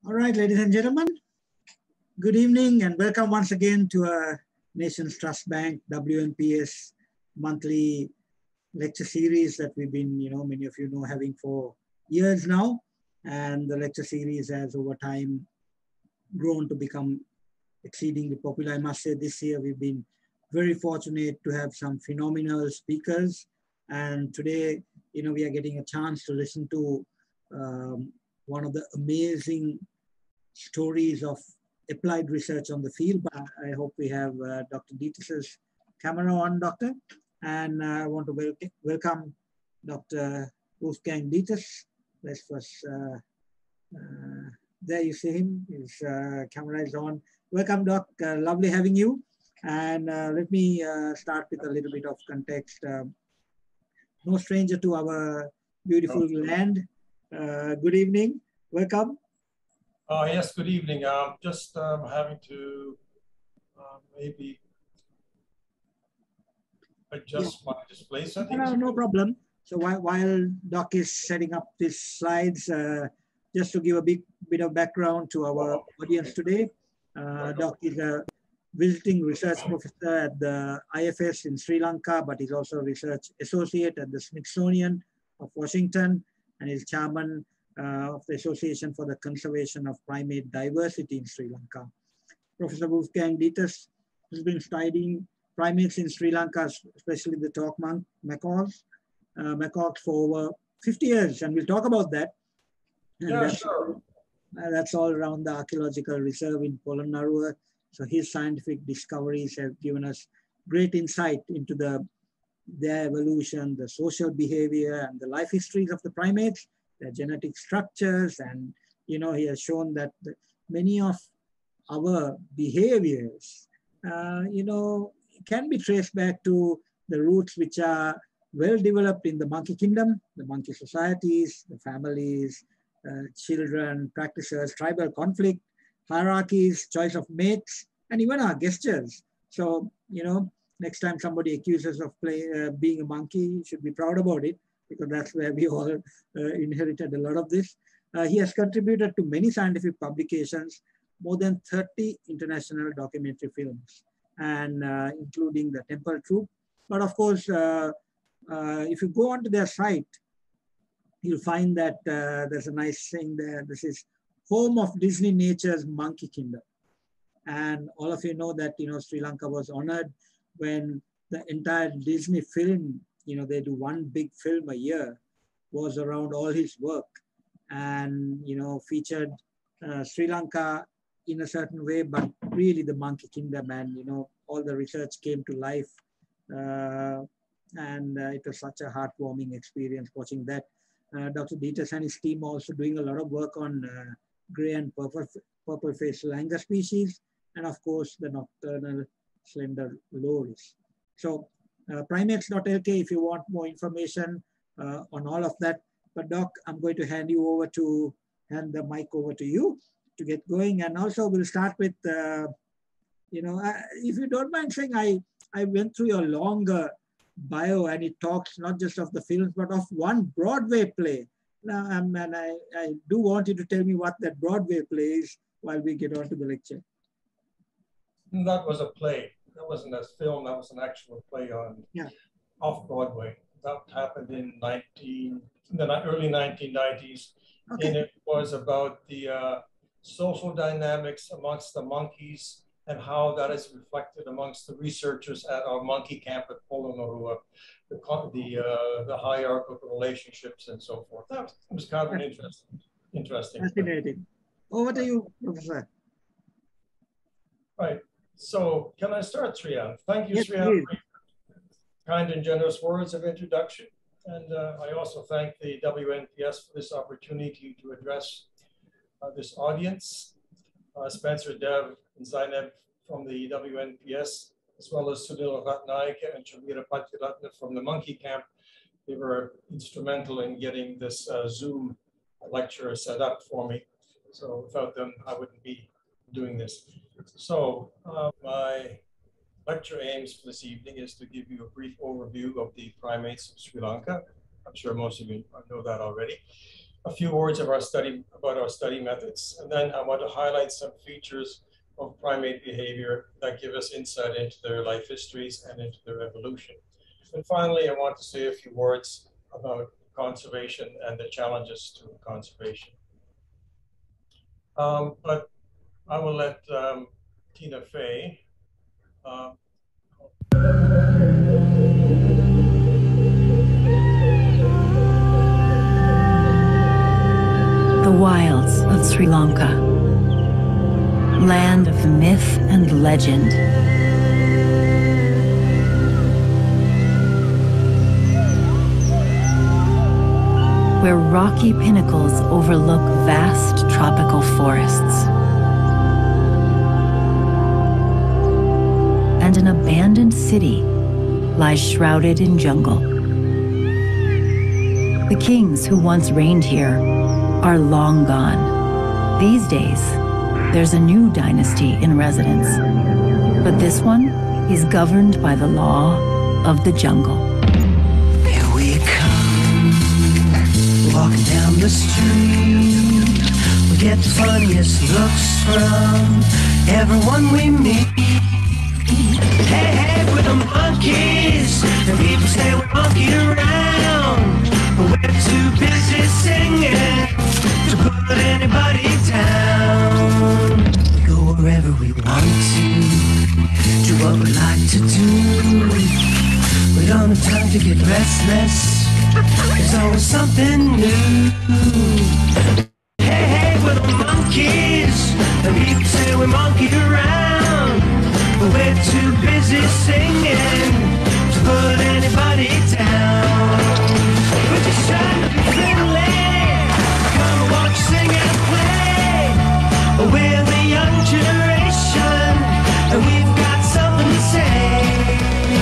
All right, ladies and gentlemen, good evening and welcome once again to our Nations Trust Bank WNPS monthly lecture series that we've been, many of you know, having for years now. And the lecture series has over time grown to become exceedingly popular. I must say this year we've been very fortunate to have some phenomenal speakers. And today, we are getting a chance to listen to one of the amazing stories of applied research on the field. But I hope we have Dr. Dittus's camera on, Doctor. And I want to welcome Dr. Wolfgang Dittus. Let's first, there you see him, his camera is on. Welcome, Doc, lovely having you. And let me start with a little bit of context. No stranger to our beautiful land. Good evening, welcome. Yes, good evening. Just having to maybe adjust my display settings. No problem. So while Doc is setting up these slides, just to give a bit of background to our audience today, Doc is a visiting research professor at the IFS in Sri Lanka, but he's also a research associate at the Smithsonian of Washington, and is chairman of the Association for the Conservation of Primate Diversity in Sri Lanka. Professor Wolfgang Dittus has been studying primates in Sri Lanka, especially the talk macaques for over 50 years, and we'll talk about that. And yeah, sure. That's all around the archaeological reserve in Polonnaruwa. So his scientific discoveries have given us great insight into their evolution, the social behavior, and the life histories of the primates, their genetic structures. And, he has shown that many of our behaviors, can be traced back to the roots which are well developed in the monkey kingdom, the monkey societies, the families, children, practices, tribal conflict, hierarchies, choice of mates, and even our gestures. So, next time somebody accuses of being a monkey, you should be proud about it, because that's where we all inherited a lot of this. He has contributed to many scientific publications, more than 30 international documentary films, and including the Temple Troop. But of course, if you go onto their site, you'll find that there's a nice thing there. This is home of Disney Nature's Monkey Kingdom. And all of you know that, Sri Lanka was honored when the entire Disney film, they do one big film a year, was around all his work, and, featured Sri Lanka in a certain way, but really the Monkey Kingdom, and, all the research came to life. And it was such a heartwarming experience watching that. Dr. Dittus and his team also doing a lot of work on gray and purple-faced langur species, and of course the nocturnal slender loris. So primates.lk if you want more information on all of that. But Doc, I'm going to hand the mic over to you to get going. And also we'll start with, if you don't mind saying, I went through your longer bio, and it talks not just of the films, but of one Broadway play. Now, and I do want you to tell me what that Broadway play is while we get on to the lecture. That was a play. That wasn't a film. That was an actual play on off Broadway. That happened in the early 1990s, okay. And it was about the social dynamics amongst the monkeys and how that is reflected amongst the researchers at our monkey camp at Polonnaruwa, the hierarchical relationships and so forth. That was kind of an interesting. Fascinating. Over to you, Professor. Right. So can I start, Sriyan? Thank you, Sriyan, for your kind and generous words of introduction. And I also thank the WNPS for this opportunity to address this audience. Spencer, Dev, and Zainab from the WNPS, as well as Sunil Ratnaika and Shamira Patiratna from the Monkey Camp. They were instrumental in getting this Zoom lecture set up for me. So without them, I wouldn't be doing this. So my lecture aims for this evening is to give you a brief overview of the primates of Sri Lanka. I'm sure most of you know that already. a few words of about our study methods, and then I want to highlight some features of primate behavior that give us insight into their life histories and into their evolution. And finally, I want to say a few words about conservation and the challenges to conservation. But I will let Tina Fey the wilds of Sri Lanka, land of myth and legend. Where rocky pinnacles overlook vast tropical forests. And an abandoned city lies shrouded in jungle. The kings who once reigned here are long gone. These days, there's a new dynasty in residence, but this one is governed by the law of the jungle. Here we come, walking down the street. We get the funniest looks from everyone we meet. Hey, hey, we're the monkeys, and people say we monkey around, but we're too busy singing to put anybody down. We go wherever we want to, do what we like to do. We don't have time to get restless, there's always something new. Hey, hey, we're the monkeys, and people say we monkey around, but we're too busy singing to put anybody down. We're just trying to be friendly, come and watch, sing and play. We're the young generation, and we've got something to say.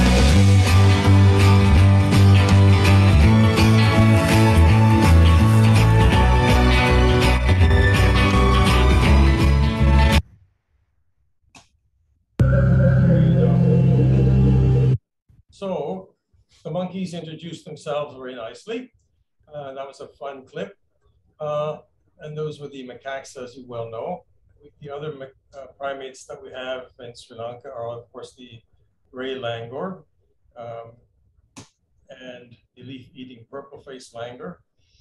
So the monkeys introduced themselves very nicely. That was a fun clip. And those were the macaques, as you well know. The other primates that we have in Sri Lanka are, of course, the gray langur and the leaf-eating purple-faced langur.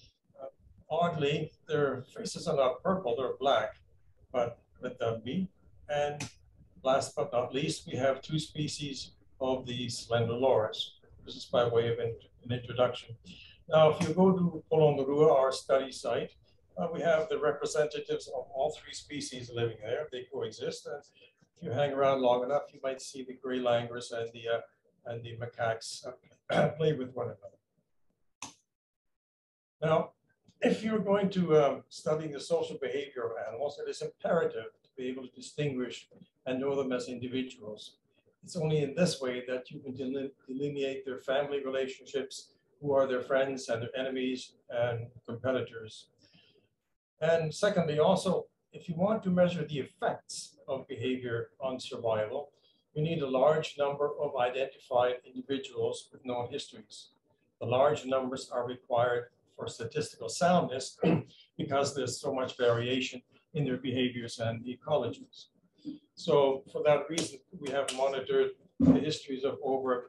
Oddly, their faces are not purple, they're black, but let that be. And last but not least, we have two species of the slender loris. This is by way of an introduction. Now, if you go to Polonnaruwa, our study site, we have the representatives of all three species living there. They coexist. And if you hang around long enough, you might see the gray langurs and the macaques play with one another. Now, if you're going to study the social behavior of animals, it is imperative to be able to distinguish and know them as individuals. It's only in this way that you can delineate their family relationships, who are their friends and their enemies and competitors. And secondly, also, if you want to measure the effects of behavior on survival, you need a large number of identified individuals with known histories. The large numbers are required for statistical soundness because there's so much variation in their behaviors and the ecologies. So for that reason, we have monitored the histories of over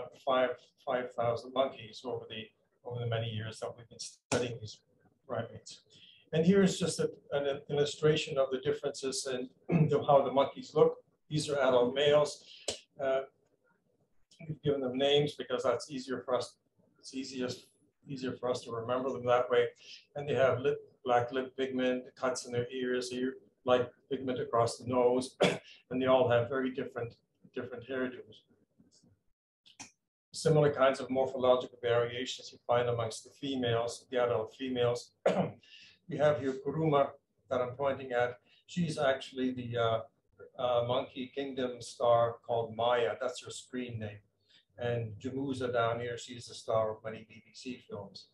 5,000 monkeys over the many years that we've been studying these primates. And here's just an illustration of the differences in how the monkeys look. These are adult males. We've given them names because that's easier for us. It's easier for us to remember them that way. And they have black lip pigment, cuts in their ears, light pigment across the nose, and they all have very different hairdos. Similar kinds of morphological variations you find amongst the females, the adult females. We have here Kuruma that I'm pointing at. She's actually the monkey kingdom star called Maya. That's her screen name. And Jamuza down here, she's the star of many BBC films.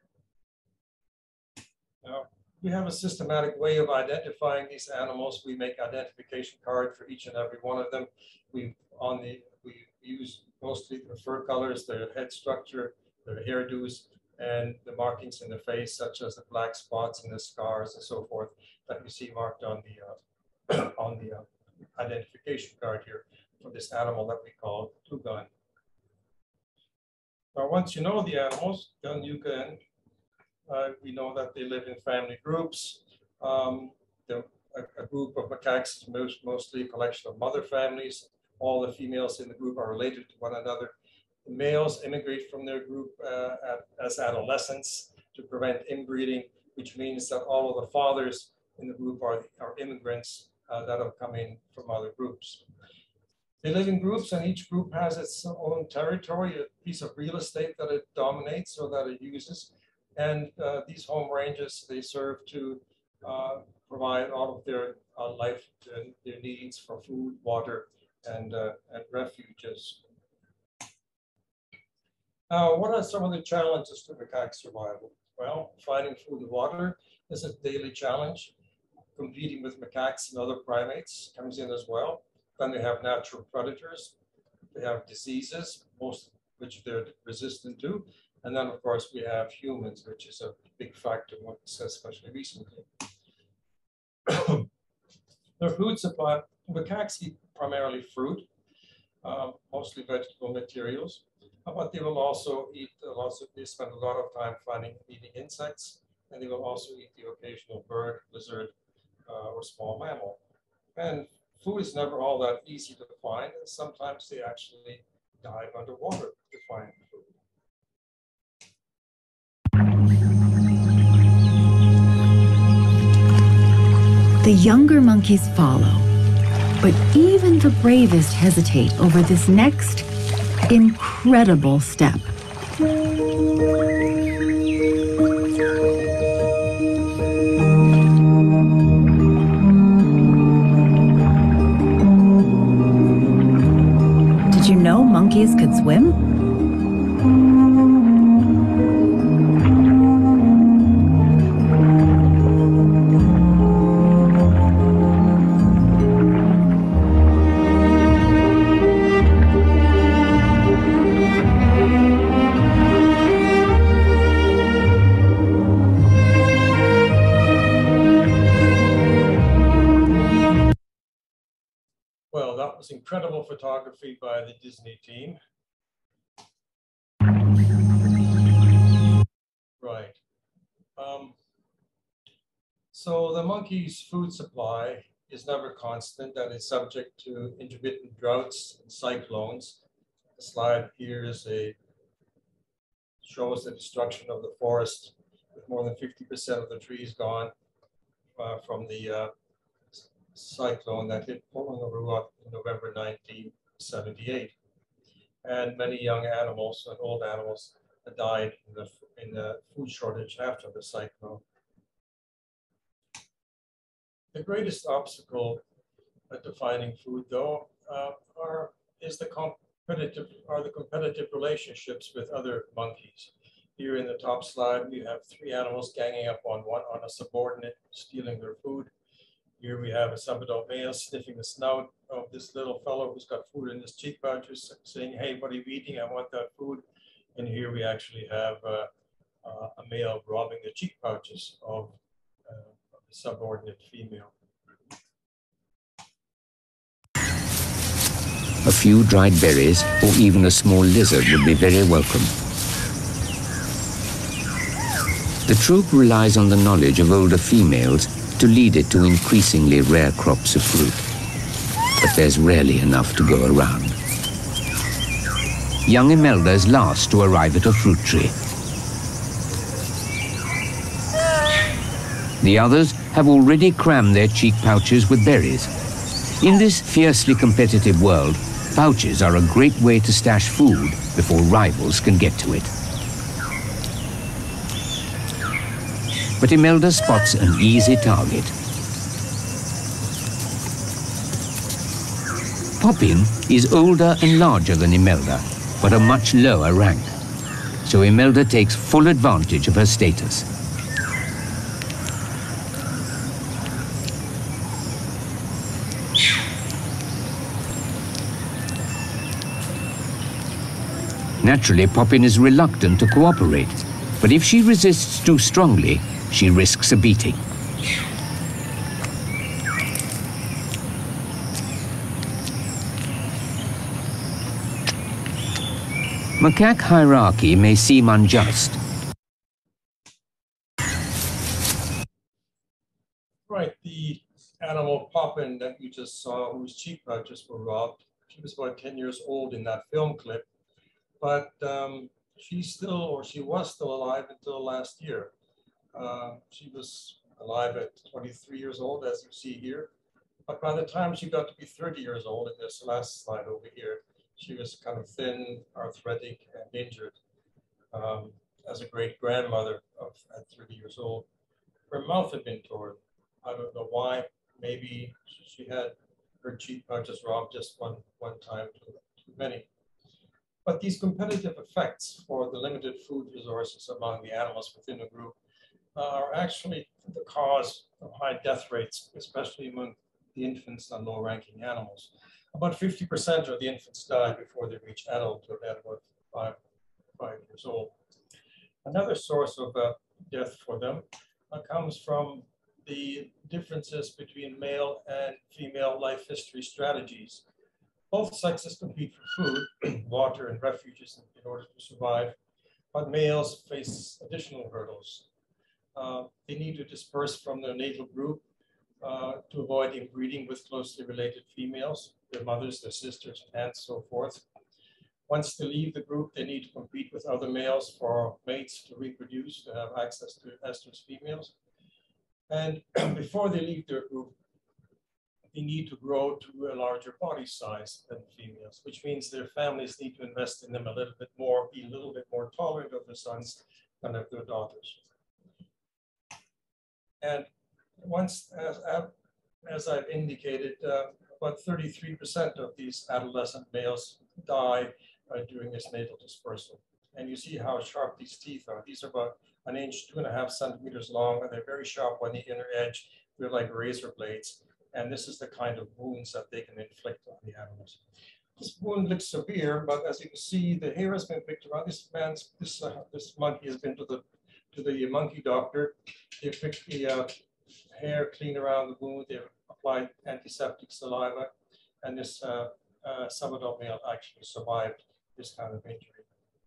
Now, we have a systematic way of identifying these animals. We make identification cards for each and every one of them. We use mostly their fur colors, their head structure, their hairdos, and the markings in the face, such as the black spots and the scars and so forth, that you see marked on the identification card here for this animal that we call Tugan. Now, once you know the animals, then you can, we know that they live in family groups. A group of macaques is mostly a collection of mother families. All the females in the group are related to one another. The males immigrate from their group as adolescents to prevent inbreeding, which means that all of the fathers in the group are immigrants that have come in from other groups. They live in groups, and each group has its own territory, a piece of real estate that it dominates or that it uses. And these home ranges, they serve to provide all of their life and their needs for food, water, and refuges. Now, what are some of the challenges to macaque survival? Well, finding food and water is a daily challenge. Competing with macaques and other primates comes in as well. Then they have natural predators. They have diseases, most of which they're resistant to. And then, of course, we have humans, which is a big factor, especially recently. Their food supply, macaques eat primarily fruit, mostly vegetable materials, but they will also eat, they spend a lot of time eating insects, and they will also eat the occasional bird, lizard, or small mammal. And food is never all that easy to find, and sometimes they actually dive underwater to find food. The younger monkeys follow, but even the bravest hesitate over this next incredible step. Did you know monkeys could swim? Well, that was incredible photography by the Disney team. Right. So the monkey's food supply is never constant and is subject to intermittent droughts and cyclones. The slide here shows the destruction of the forest, with more than 50% of the trees gone from the cyclone that hit Polonnaruwa in November 1978. And many young animals and old animals died in the food shortage after the cyclone. The greatest obstacle to finding food, though, are the competitive relationships with other monkeys. Here in the top slide, we have 3 animals ganging up on a subordinate, stealing their food. Here we have a subadult male sniffing the snout of this little fellow who's got food in his cheek pouches, saying, "Hey, what are you eating? I want that food." And here we actually have a male robbing the cheek pouches of a subordinate female. A few dried berries or even a small lizard would be very welcome. The troop relies on the knowledge of older females to lead it to increasingly rare crops of fruit. But there's rarely enough to go around. Young Imelda is last to arrive at a fruit tree. The others have already crammed their cheek pouches with berries. In this fiercely competitive world, pouches are a great way to stash food before rivals can get to it. But Imelda spots an easy target. Poppin is older and larger than Imelda, but a much lower rank. So Imelda takes full advantage of her status. Naturally, Poppin is reluctant to cooperate, But if she resists too strongly, she risks a beating. Macaque hierarchy may seem unjust. Right, the animal Poppin that you just saw, whose cheek pouches were robbed, she was about 10 years old in that film clip, but she was still alive until last year. She was alive at 23 years old, as you see here, but by the time she got to be 30 years old, in this last slide over here, she was kind of thin, arthritic, and injured. As a great-grandmother at 30 years old, her mouth had been torn. I don't know why. Maybe she had her cheek pouches robbed just one time too many. But these competitive effects for the limited food resources among the animals within the group are actually the cause of high death rates, especially among the infants and low-ranking animals. About 50% of the infants die before they reach adulthood at about 5 years old. Another source of death for them comes from the differences between male and female life history strategies. Both sexes compete for food, water, and refuges in order to survive, but males face additional hurdles. They need to disperse from their natal group to avoid inbreeding with closely related females, their mothers, their sisters, aunts, so forth. Once they leave the group, they need to compete with other males for mates to reproduce, to have access to estrus females. And before they leave their group, they need to grow to a larger body size than females, which means their families need to invest in them a little bit more, be a little bit more tolerant of their sons than of their daughters. And once, as I've indicated, about 33% of these adolescent males die during this natal dispersal. And you see how sharp these teeth are. These are about 1 inch, 2.5 centimeters long, and they're very sharp on the inner edge. They're like razor blades. And this is the kind of wounds that they can inflict on the animals. This wound looks severe, but as you can see, the hair has been picked around. This monkey has been to the monkey doctor. They picked the hair clean around the wound. They applied antiseptic saliva, and this subadult male actually survived this kind of injury.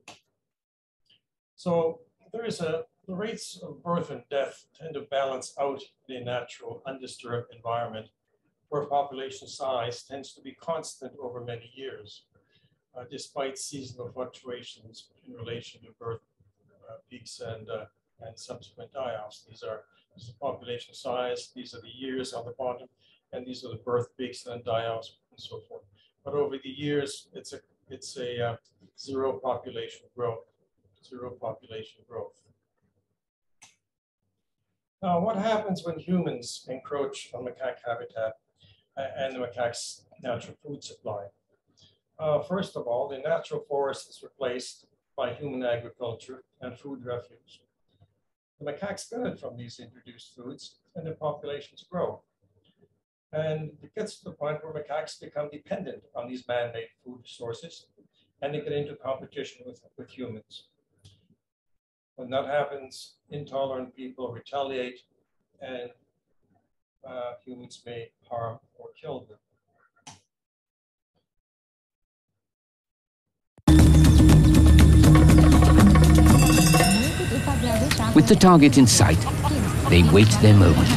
So the rates of birth and death tend to balance out in a natural, undisturbed environment where population size tends to be constant over many years, despite seasonal fluctuations in relation to birth peaks and subsequent die-offs. This is population size, these are the years on the bottom, and these are the birth peaks and die-offs and so forth. But over the years, it's a zero population growth. Now, what happens when humans encroach on macaque habitat and the macaque's natural food supply? First of all, the natural forest is replaced by human agriculture and food refuge. The macaques benefit from these introduced foods, and their populations grow. And it gets to the point where macaques become dependent on these man-made food sources, and they get into competition with humans. When that happens, intolerant people retaliate, and humans may harm or kill them. With the target in sight, they wait their moment.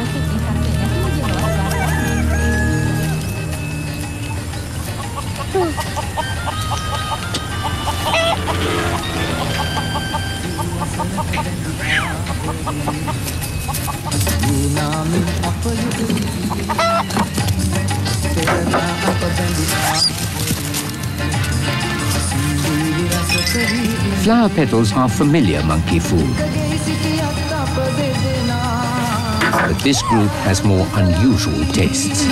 Flower petals are familiar monkey food. But this group has more unusual tastes.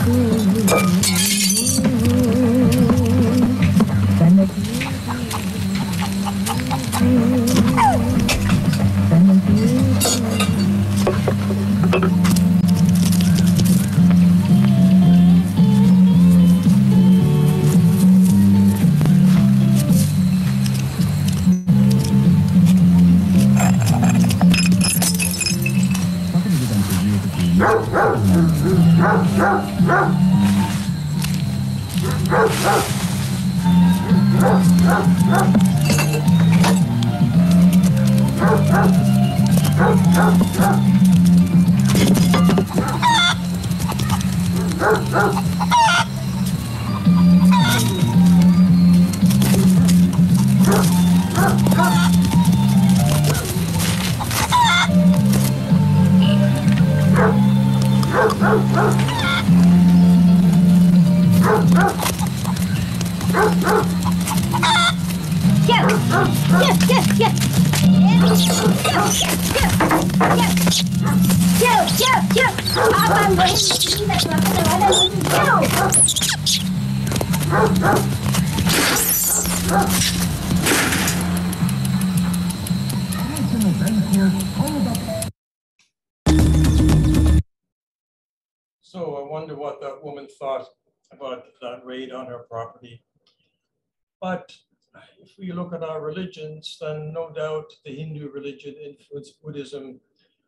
So I wonder what that woman thought about that raid on her property. But if we look at our religions, then no doubt the Hindu religion influenced Buddhism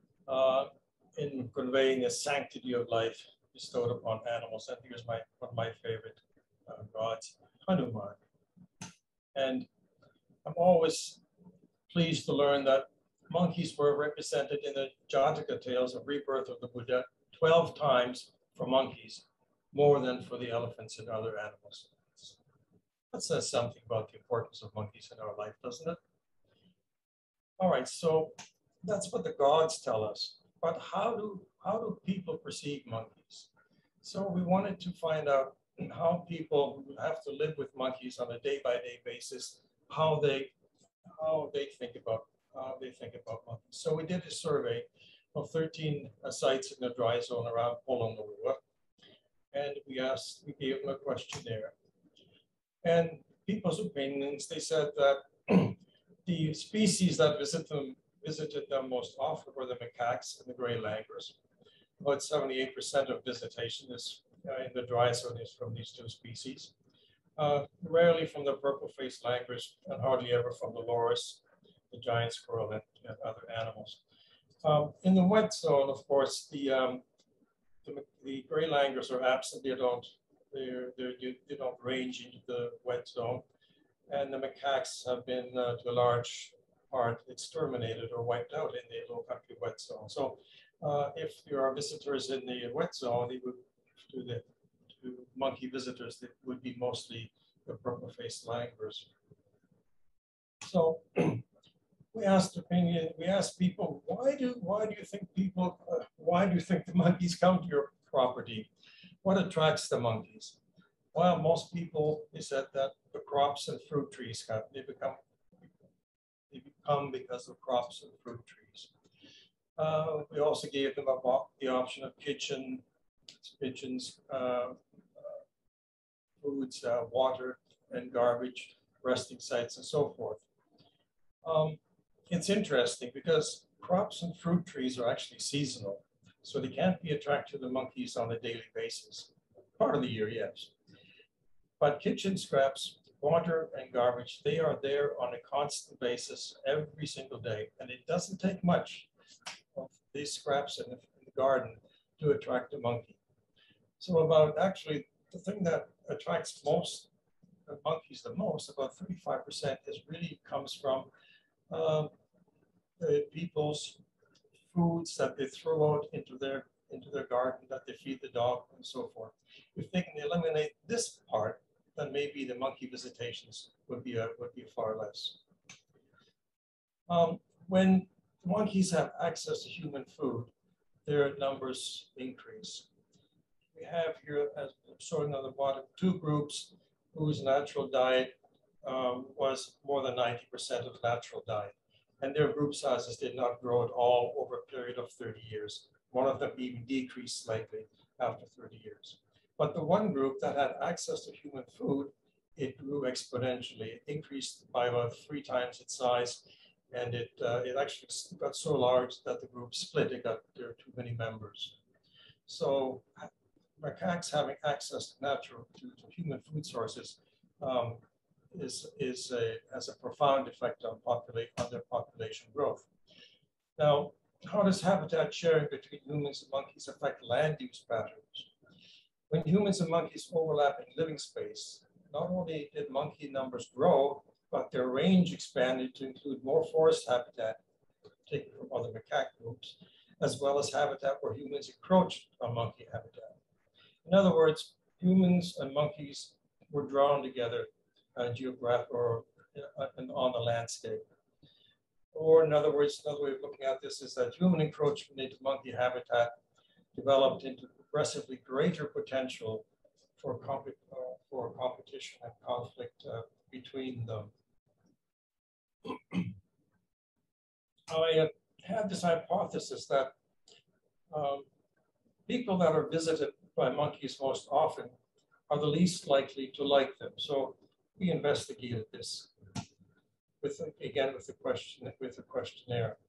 in conveying a sanctity of life bestowed upon animals. And here's one of my favorite gods, Hanuman. And I'm always pleased to learn that monkeys were represented in the Jataka tales of rebirth of the Buddha 12 times for monkeys, more than for the elephants and other animals. That says something about the importance of monkeys in our life, doesn't it? All right, so that's what the gods tell us. But how do people perceive monkeys? So we wanted to find out how people who have to live with monkeys on a day-by-day basis, how they think about monkeys. So we did a survey of 13 sites in the dry zone around Polonnaruwa, and we gave them a questionnaire. And people's opinions, they said that the species that visited them most often were the macaques and the gray langurs. About 78% of visitation is in the dry zone is from these two species. Rarely from the purple-faced langurs, and hardly ever from the loris, the giant squirrel, and other animals. In the wet zone, of course, the gray langurs are absent. They don't range into the wet zone, and the macaques have been to a large part exterminated or wiped out in the low country wet zone. So if there are visitors in the wet zone, they would to monkey visitors that would be mostly the purple-faced langurs. So we asked people, why do you think the monkeys come to your property? What attracts the monkeys? Well, most people, they said that the crops and fruit trees they become because of crops and fruit trees. We also gave them the option of kitchens, foods, water and garbage, resting sites, and so forth. It's interesting because crops and fruit trees are actually seasonal, so they can't be attracted to the monkeys on a daily basis. Part of the year, yes. But kitchen scraps, water and garbage, they are there on a constant basis every single day. And it doesn't take much of these scraps in the garden to attract a monkey. So actually, the thing that attracts most monkeys the most, about 35%, comes from the people's foods that they throw out into their garden, that they feed the dog, and so forth. If they can eliminate this part, then maybe the monkey visitations would be far less. When monkeys have access to human food, their numbers increase. We have here, as showing on the bottom, two groups whose natural diet was more than 90% of natural diet. And their group sizes did not grow at all over a period of 30 years. One of them even decreased slightly after 30 years. But the one group that had access to human food, it grew exponentially. It increased by about 3 times its size, and it actually got so large that the group split. There were too many members. So macaques having access to human food sources has a profound effect on their population growth. Now, how does habitat sharing between humans and monkeys affect land use patterns? When humans and monkeys overlap in living space, not only did monkey numbers grow, but their range expanded to include more forest habitat taken from other macaque groups, as well as habitat where humans encroached on monkey habitat. In other words, humans and monkeys were drawn together geographically or on the landscape. Or in other words, another way of looking at this is that human encroachment into monkey habitat developed into progressively greater potential for competition and conflict between them. I had this hypothesis that people that are visited by monkeys most often are the least likely to like them. So we investigated this with a questionnaire.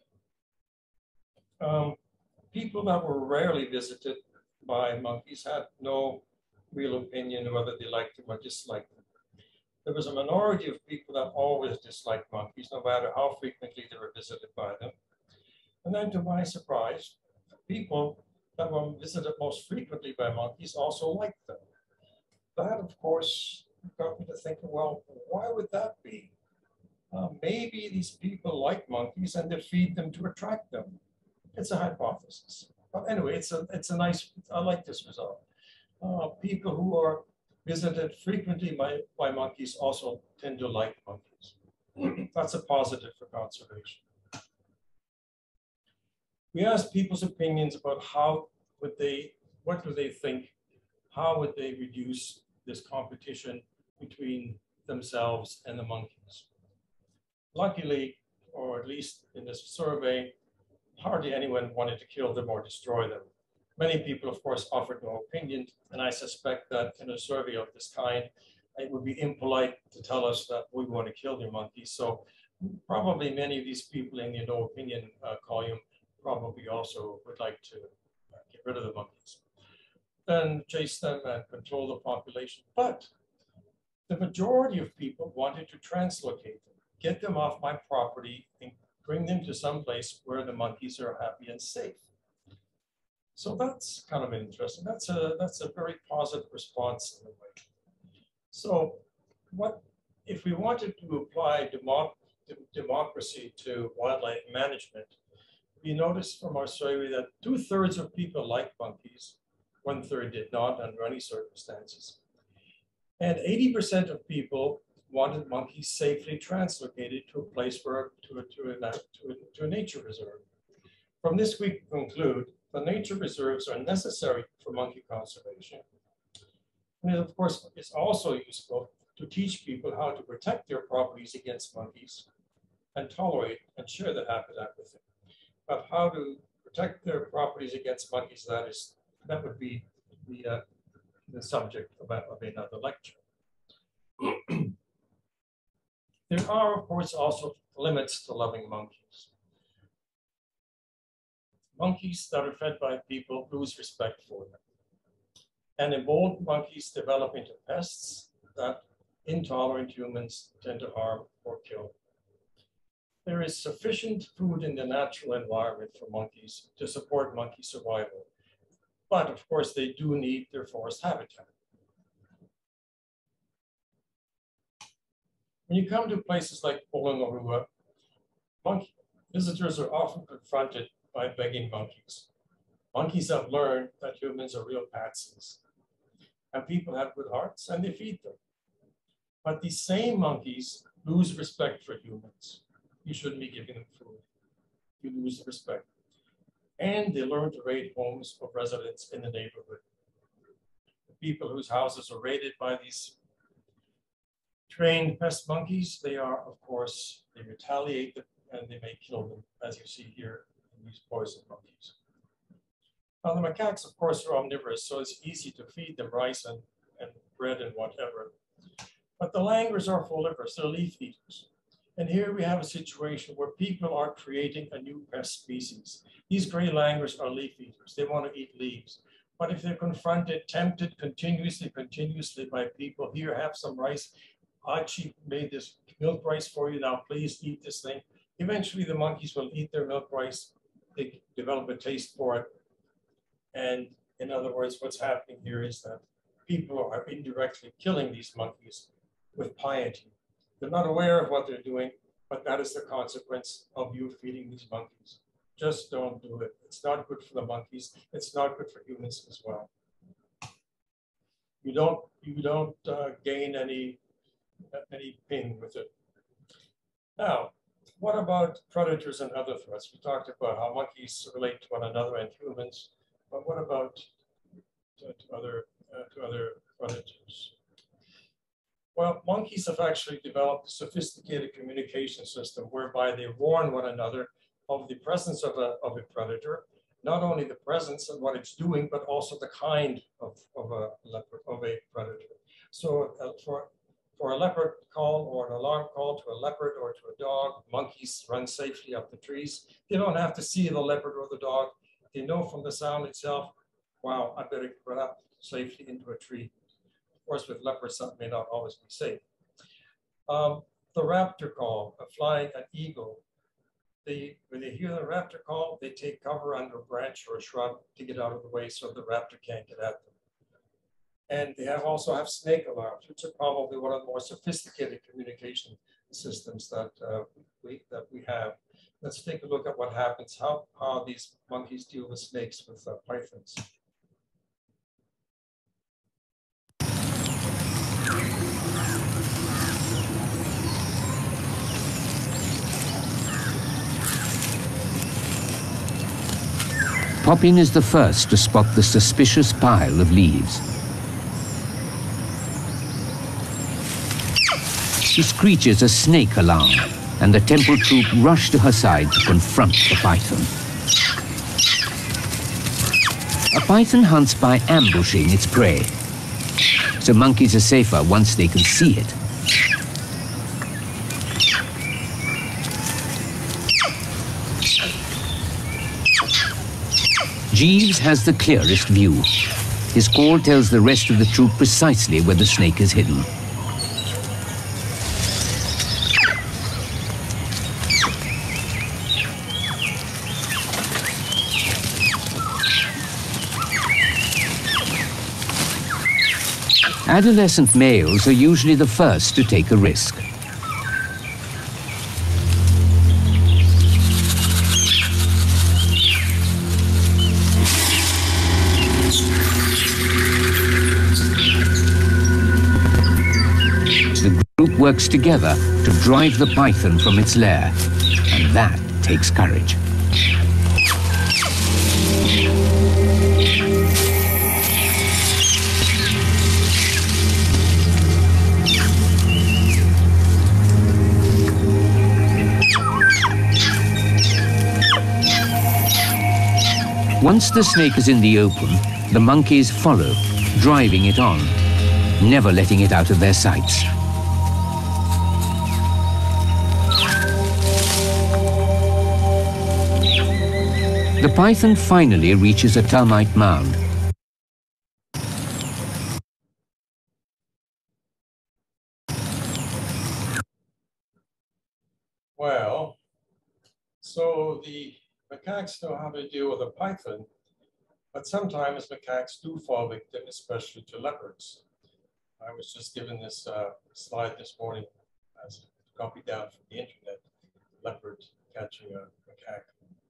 People that were rarely visited by monkeys had no real opinion whether they liked them or disliked them. There was a minority of people that always disliked monkeys, no matter how frequently they were visited by them. And then to my surprise, people that were visited most frequently by monkeys also liked them. That, of course, got me to thinking, well, why would that be? Maybe these people like monkeys and they feed them to attract them. It's a hypothesis. But anyway, it's a nice, I like this result. People who are visited frequently by monkeys also tend to like monkeys. That's a positive for conservation. We asked people's opinions about what do they think, how would they reduce this competition between themselves and the monkeys. Luckily, or at least in this survey, hardly anyone wanted to kill them or destroy them. Many people, of course, offered no opinion, and I suspect that in a survey of this kind, it would be impolite to tell us that we want to kill the monkeys. So probably many of these people in the no opinion column probably also would like to get rid of the monkeys, then chase them and control the population. But the majority of people wanted to translocate them, get them off my property and bring them to some place where the monkeys are happy and safe. So that's kind of interesting. That's a very positive response in a way. So what if we wanted to apply democracy to wildlife management? We noticed from our survey that 2/3 of people liked monkeys, 1/3 did not under any circumstances. And 80% of people wanted monkeys safely translocated to a place where, to a nature reserve. From this, we conclude the nature reserves are necessary for monkey conservation. And it, of course, is also useful to teach people how to protect their properties against monkeys and tolerate and share the habitat with them. But how to protect their properties against monkeys, that would be the subject of another lecture. There are, of course, also limits to loving monkeys. Monkeys that are fed by people lose respect for them. And emboldened monkeys develop into pests that intolerant humans tend to harm or kill. There is sufficient food in the natural environment for monkeys to support monkey survival. But of course, they do need their forest habitat. When you come to places like Polonnaruwa, visitors are often confronted by begging monkeys. Monkeys have learned that humans are real patsies, and people have good hearts and they feed them. But these same monkeys lose respect for humans. You shouldn't be giving them food. You lose the respect. And they learn to raid homes of residents in the neighborhood. The people whose houses are raided by these trained pest monkeys, they retaliate and they may kill them, as you see here in these poison monkeys. Now, the macaques, of course, are omnivorous, so it's easy to feed them rice and bread and whatever. But the langurs are frugivorous, they're leaf eaters. And here we have a situation where people are creating a new pest species. These gray langurs are leaf eaters. They want to eat leaves. But if they're confronted, tempted continuously by people, here, have some rice. Archie made this milk rice for you. Now, please eat this thing. Eventually, the monkeys will eat their milk rice. They develop a taste for it. And in other words, what's happening here is that people are indirectly killing these monkeys with piety. They're not aware of what they're doing, but that is the consequence of you feeding these monkeys. Just don't do it. It's not good for the monkeys. It's not good for humans as well. You don't gain any ping with it. Now, what about predators and other threats? We talked about how monkeys relate to one another and humans, but what about to other predators? Well, monkeys have actually developed a sophisticated communication system whereby they warn one another of the presence of a predator, not only the presence and what it's doing, but also the kind of a predator. So for a leopard call or an alarm call to a leopard or to a dog, monkeys run safely up the trees. They don't have to see the leopard or the dog. They know from the sound itself, wow, I better run up safely into a tree. Of course, with leopards, that may not always be safe. The raptor call, flying an eagle. When they hear the raptor call, they take cover under a branch or a shrub to get out of the way so the raptor can't get at them. And they also have snake alarms, which are probably one of the more sophisticated communication systems that we have. Let's take a look at what happens, how these monkeys deal with snakes, with pythons. Poppin is the first to spot the suspicious pile of leaves. She screeches a snake alarm, and the temple troop rush to her side to confront the python. A python hunts by ambushing its prey, so monkeys are safer once they can see it. Jeeves has the clearest view. His call tells the rest of the troop precisely where the snake is hidden. Adolescent males are usually the first to take a risk. The group works together to drive the python from its lair, and that takes courage. Once the snake is in the open, the monkeys follow, driving it on, never letting it out of their sights. The python finally reaches a termite mound. Well, so the macaques know how to deal with a python, but sometimes macaques do fall victim, especially to leopards. I was just given this slide this morning as copied down from the internet, leopard catching a macaque.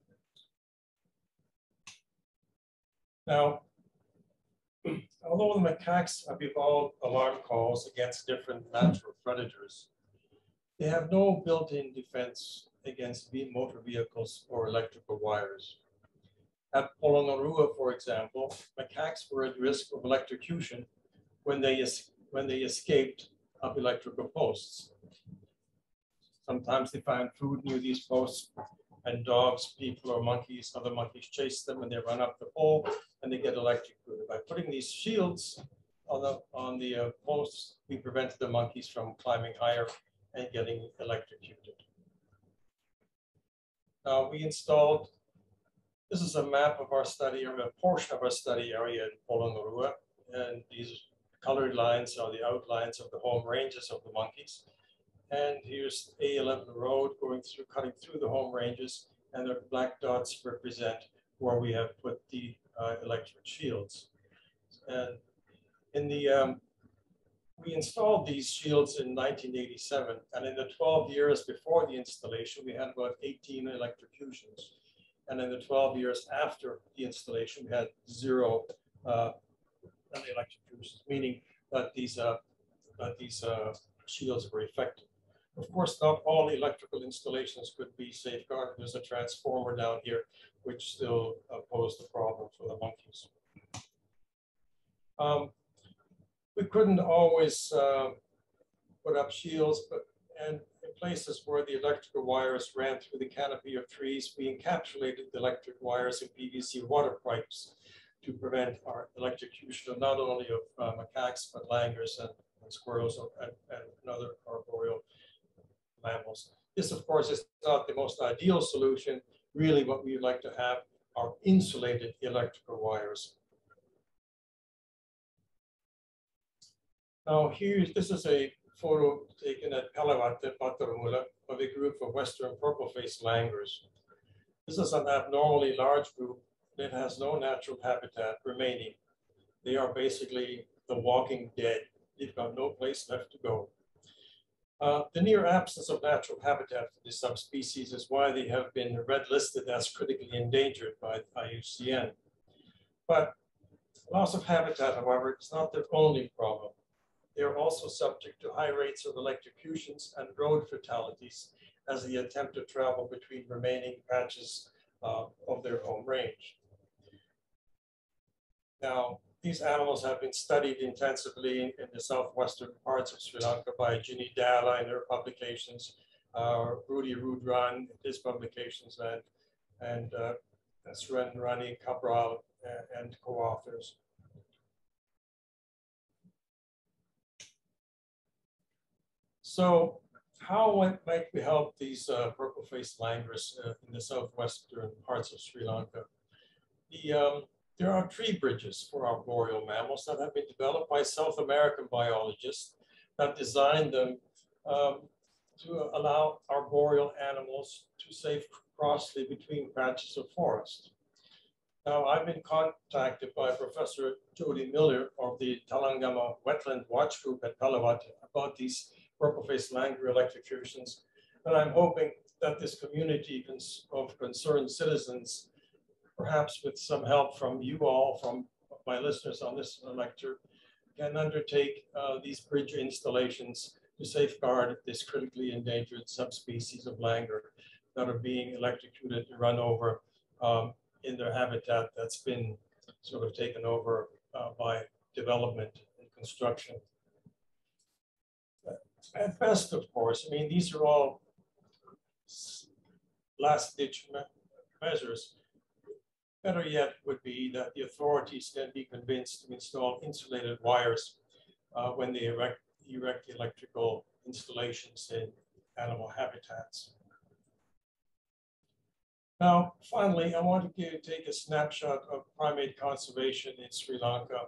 Now, although the macaques have evolved alarm calls against different natural predators, they have no built-in defense against motor vehicles or electrical wires. At Polonnaruwa, for example, macaques were at risk of electrocution when they escaped of electrical posts. Sometimes they found food near these posts, and dogs, people, or monkeys, other monkeys chase them and they run up the pole and they get electrocuted. By putting these shields on the posts, we prevented the monkeys from climbing higher and getting electrocuted. Now we installed, this is a map of our study, or a portion of our study area in Polonnaruwa, and these colored lines are the outlines of the home ranges of the monkeys. And here's A11 road going through, cutting through the home ranges, and the black dots represent where we have put the electric shields. And in the, we installed these shields in 1987, and in the 12 years before the installation, we had about 18 electrocutions. And in the 12 years after the installation, we had 0 electrocutions, meaning that these shields were effective. Of course, not all electrical installations could be safeguarded. There's a transformer down here, which still posed a problem for the monkeys. We couldn't always put up shields, and in places where the electrical wires ran through the canopy of trees, we encapsulated the electric wires in PVC water pipes to prevent our electrocution of not only of macaques, but langurs and squirrels and other arboreal mammals. This, of course, is not the most ideal solution. Really, what we would like to have are insulated electrical wires. Now, this is a photo taken at Pelavatte, Patarumula, of a group of Western purple-faced langurs. This is an abnormally large group that has no natural habitat remaining. They are basically the walking dead. They've got no place left to go. The near absence of natural habitat for this subspecies is why they have been red listed as critically endangered by IUCN. But loss of habitat, however, is not their only problem. They are also subject to high rates of electrocutions and road fatalities as they attempt to travel between remaining patches of their home range. Now, these animals have been studied intensively in the southwestern parts of Sri Lanka by Ginny Dalla in her publications, Rudy Rudran, his publications, and Suren Rani Cabral and co-authors. So how might we help these purple-faced langurs in the southwestern parts of Sri Lanka? There are tree bridges for arboreal mammals that have been developed by South American biologists that designed them to allow arboreal animals to safe crossly between patches of forest. Now, I've been contacted by Professor Jody Miller of the Talangama Wetland Watch Group at Pelavatte about these purple-faced langur electrocutions, and I'm hoping that this community of concerned citizens, perhaps with some help from you all, from my listeners on this lecture, can undertake these bridge installations to safeguard this critically endangered subspecies of langur that are being electrocuted and run over in their habitat that's been sort of taken over by development and construction. At best, of course, I mean, these are all last-ditch measures. Better yet would be that the authorities can be convinced to install insulated wires when they erect electrical installations in animal habitats. Now, finally, I want to take a snapshot of primate conservation in Sri Lanka.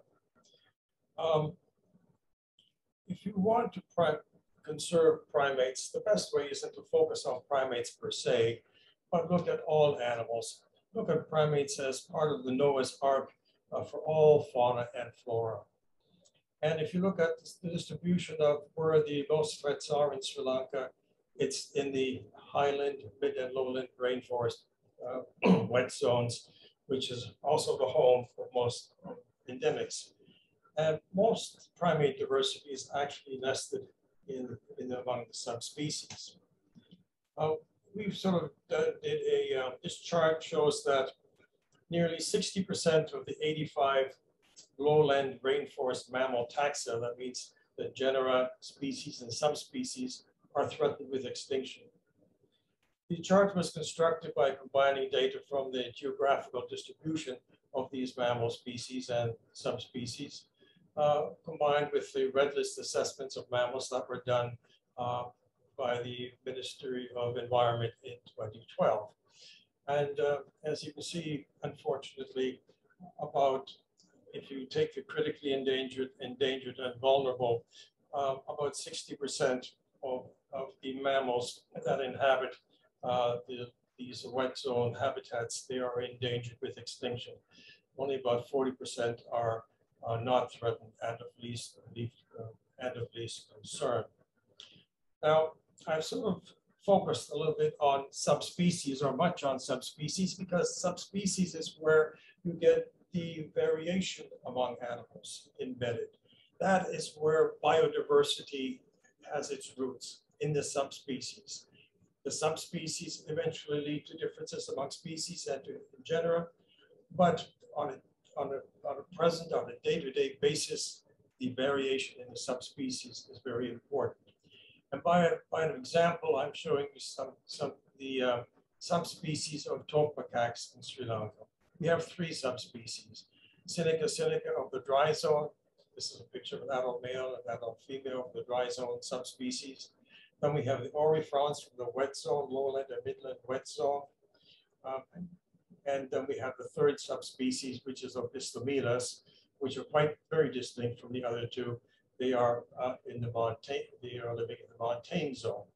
If you want to conserve primates, the best way isn't to focus on primates per se, but look at all animals. Look at primates as part of the Noah's Ark for all fauna and flora. And if you look at the distribution of where the most threats are in Sri Lanka, it's in the highland, mid and lowland rainforest wet zones, which is also the home for most endemics. And most primate diversity is actually nested among the subspecies. We've sort of did this chart shows that nearly 60% of the 85 lowland rainforest mammal taxa, that means the genera, species, and subspecies, are threatened with extinction. The chart was constructed by combining data from the geographical distribution of these mammal species and subspecies, combined with the red list assessments of mammals that were done by the Ministry of Environment in 2012. And as you can see, unfortunately, if you take the critically endangered and vulnerable, about 60% of the mammals that inhabit these wet zone habitats, they are endangered with extinction. Only about 40% are not threatened and of least concern. Now, I've sort of focused a little bit on subspecies, or much on subspecies, because subspecies is where you get the variation among animals embedded. That is where biodiversity has its roots, in the subspecies. The subspecies eventually lead to differences among species and to genera, but on a day-to-day basis, the variation in the subspecies is very important. And by an example, I'm showing you some of the subspecies of taupe macaques in Sri Lanka. We have 3 subspecies. Seneca of the dry zone. This is a picture of an adult male and adult female of the dry zone subspecies. Then we have the orifrons from the wet zone, lowland and midland wet zone. And then we have the 3rd subspecies, which is Opistomilus, which are very distinct from the other 2. They are living in the montane zone.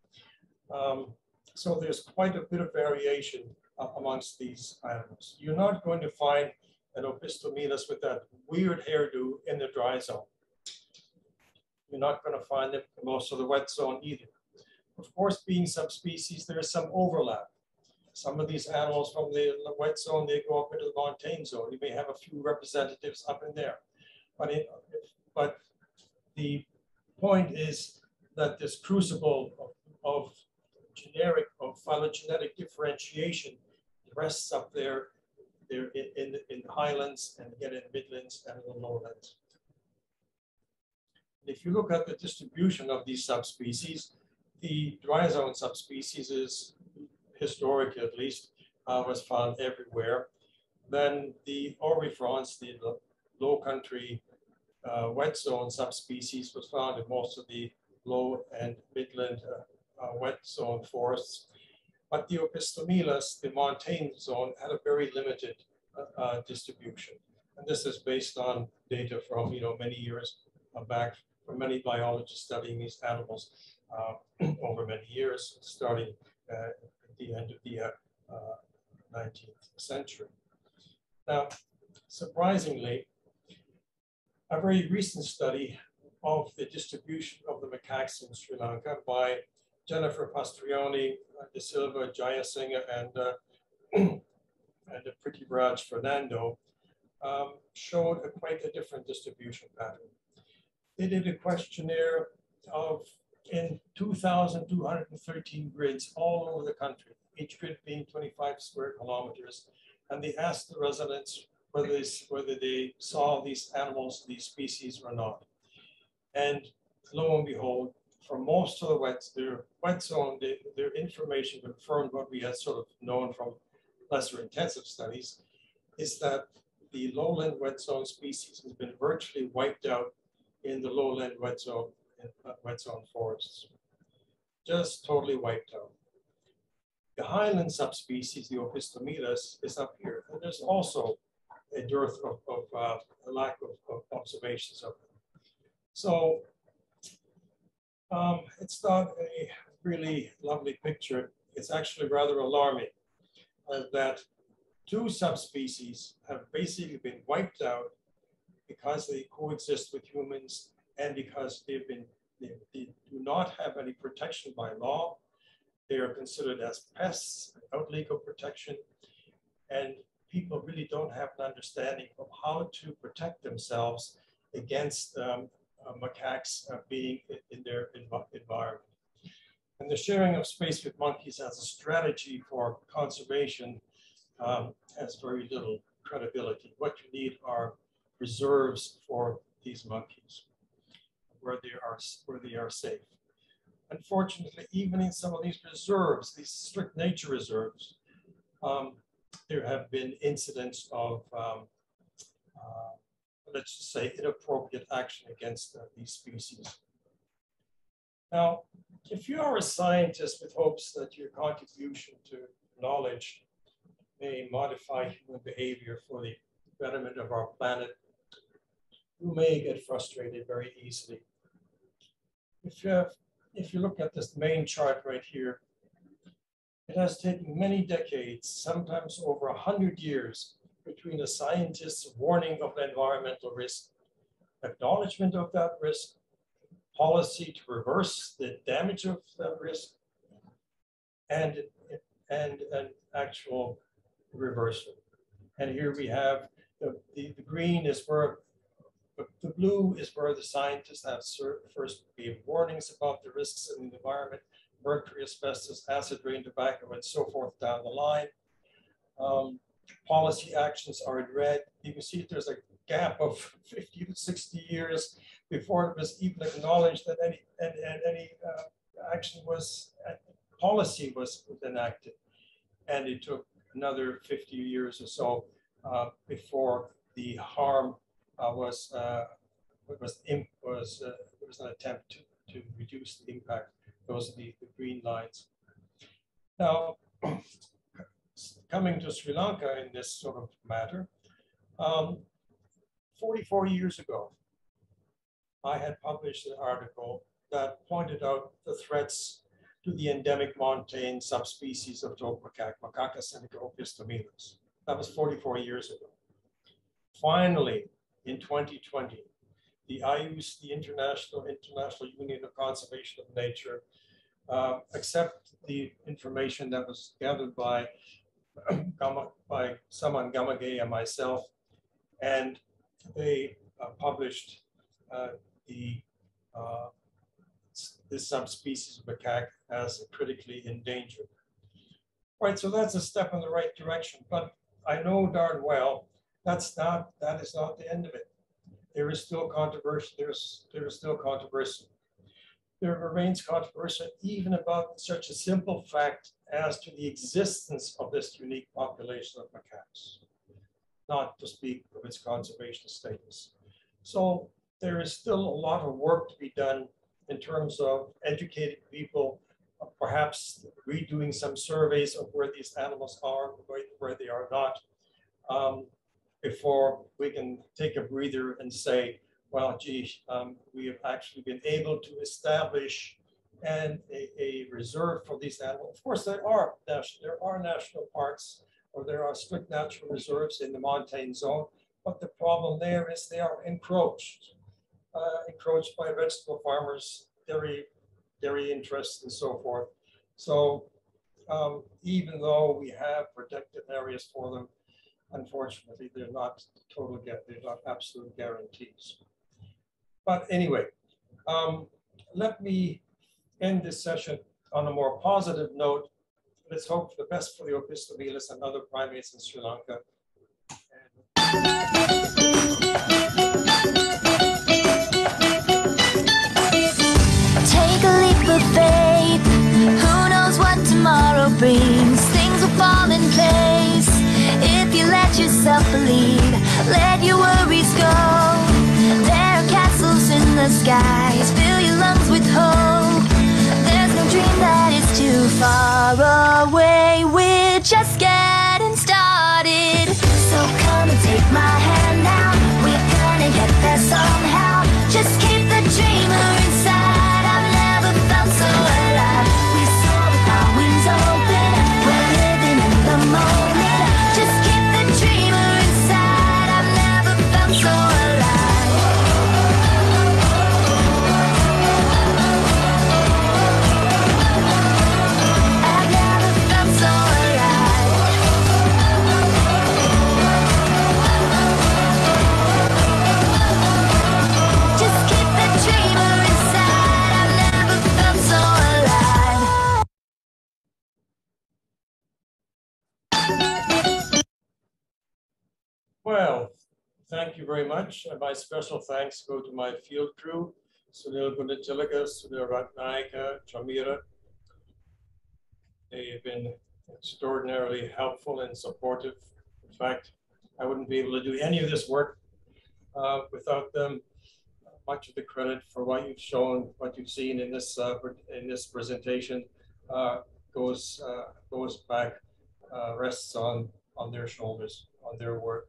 So there's quite a bit of variation amongst these animals. You're not going to find an Opistomilus with that weird hairdo in the dry zone. You're not going to find them in most of the wet zone either. Of course, being subspecies, there is some overlap. Some of these animals from the wet zone, they go up into the montane zone. You may have a few representatives up in there. But the point is that this crucible of phylogenetic differentiation rests up there in the highlands and again in the midlands and in the lowlands. If you look at the distribution of these subspecies, the dry zone subspecies is, historically at least, was found everywhere. Then the orifrons, the low country wet zone subspecies, was found in most of the low and midland wet zone forests. But the Opistomilus, the montane zone, had a very limited distribution. And this is based on data from many years back, from many biologists studying these animals over many years, starting at the end of the 19th century. Now, surprisingly, a very recent study of the distribution of the macaques in Sri Lanka by Jennifer Pastrioni, De Silva, Jayasinghe, and Prithviraj Fernando showed quite a different distribution pattern. They did a questionnaire in 2,213 grids all over the country, each grid being 25 square kilometers. And they asked the residents whether they saw these animals, these species or not. And lo and behold, for most of their wet zone, their information confirmed what we had sort of known from lesser intensive studies, is that the lowland wet zone species has been virtually wiped out in the lowland wet zone forests. Just totally wiped out. The highland subspecies, the Opistomilus, is up here. And there's also a dearth a lack of observations of them. So it's not a really lovely picture. It's actually rather alarming that 2 subspecies have basically been wiped out because they coexist with humans and because they do not have any protection by law. They are considered as pests without legal protection, and people really don't have an understanding of how to protect themselves against macaques being in their environment. And the sharing of space with monkeys as a strategy for conservation has very little credibility. What you need are reserves for these monkeys where they are safe. unfortunately, even in some of these reserves, these strict nature reserves, there have been incidents of, let's just say, inappropriate action against these species. Now, if you are a scientist with hopes that your contribution to knowledge may modify human behavior for the betterment of our planet, you may get frustrated very easily. If you look at this main chart right here, it has taken many decades, sometimes over 100 years, between a scientist's warning of the environmental risk, acknowledgement of that risk, policy to reverse the damage of that risk, and an actual reversal. And here we have the green is where, the blue is where the scientists have first gave warnings about the risks in the environment, mercury, asbestos, acid rain, tobacco, and so forth down the line. Policy actions are in red. You can see there's a gap of 50 to 60 years before it was even acknowledged that any action was, policy was enacted. And it took another 50 years or so before the harm was an attempt to reduce the impact. Those are the green lines. Now, coming to Sri Lanka in this sort of matter, 44 years ago, I had published an article that pointed out the threats to the endemic montane subspecies of dog macaque, Macaca seneca opistomilus. That was 44 years ago. Finally, in 2020, the IUCN, the International Union of Conservation of Nature, accept the information that was gathered by Saman Gamage and myself, and they published this subspecies of macaque as critically endangered. Right, so that's a step in the right direction, but I know darn well that is not the end of it. There is still controversy. There is still controversy. There remains controversy even about such a simple fact as to the existence of this unique population of macaques, not to speak of its conservation status. So there is still a lot of work to be done in terms of educating people, perhaps redoing some surveys of where these animals are, where they are not, before we can take a breather and say, well, gee, we have actually been able to establish a reserve for these animals. Of course, there are national parks, or there are strict natural reserves in the montane zone, but the problem there is they are encroached by vegetable farmers, dairy interests, and so forth. So even though we have protected areas for them, unfortunately, they're not absolute guarantees. But anyway, let me end this session on a more positive note. Let's hope for the best for the opistomilus and other primates in Sri Lanka. Take a leap of faith. Who knows what tomorrow brings? Things will fall in place if you let yourself believe. Let your worries go. There are castles in the skies. Fill your lungs with hope. There's no dream that is too far away. We're just getting started. So come and take my hand now. We're gonna get there somehow. Just keep the dreamer inside. I've never felt so alive. We soar with our wings open. We're living in the moment. Just keep the dreamer inside. I've never felt so alive. I've never felt so alive. Just keep the dreamer inside. I've never felt so alive. Well, thank you very much. And my special thanks go to my field crew, Sunilgunatilagas, Sudaratnaika, Chamira. They have been extraordinarily helpful and supportive. In fact, I wouldn't be able to do any of this work without them. Much of the credit for what you've shown, what you've seen in this presentation goes back, rests on their shoulders, on their work.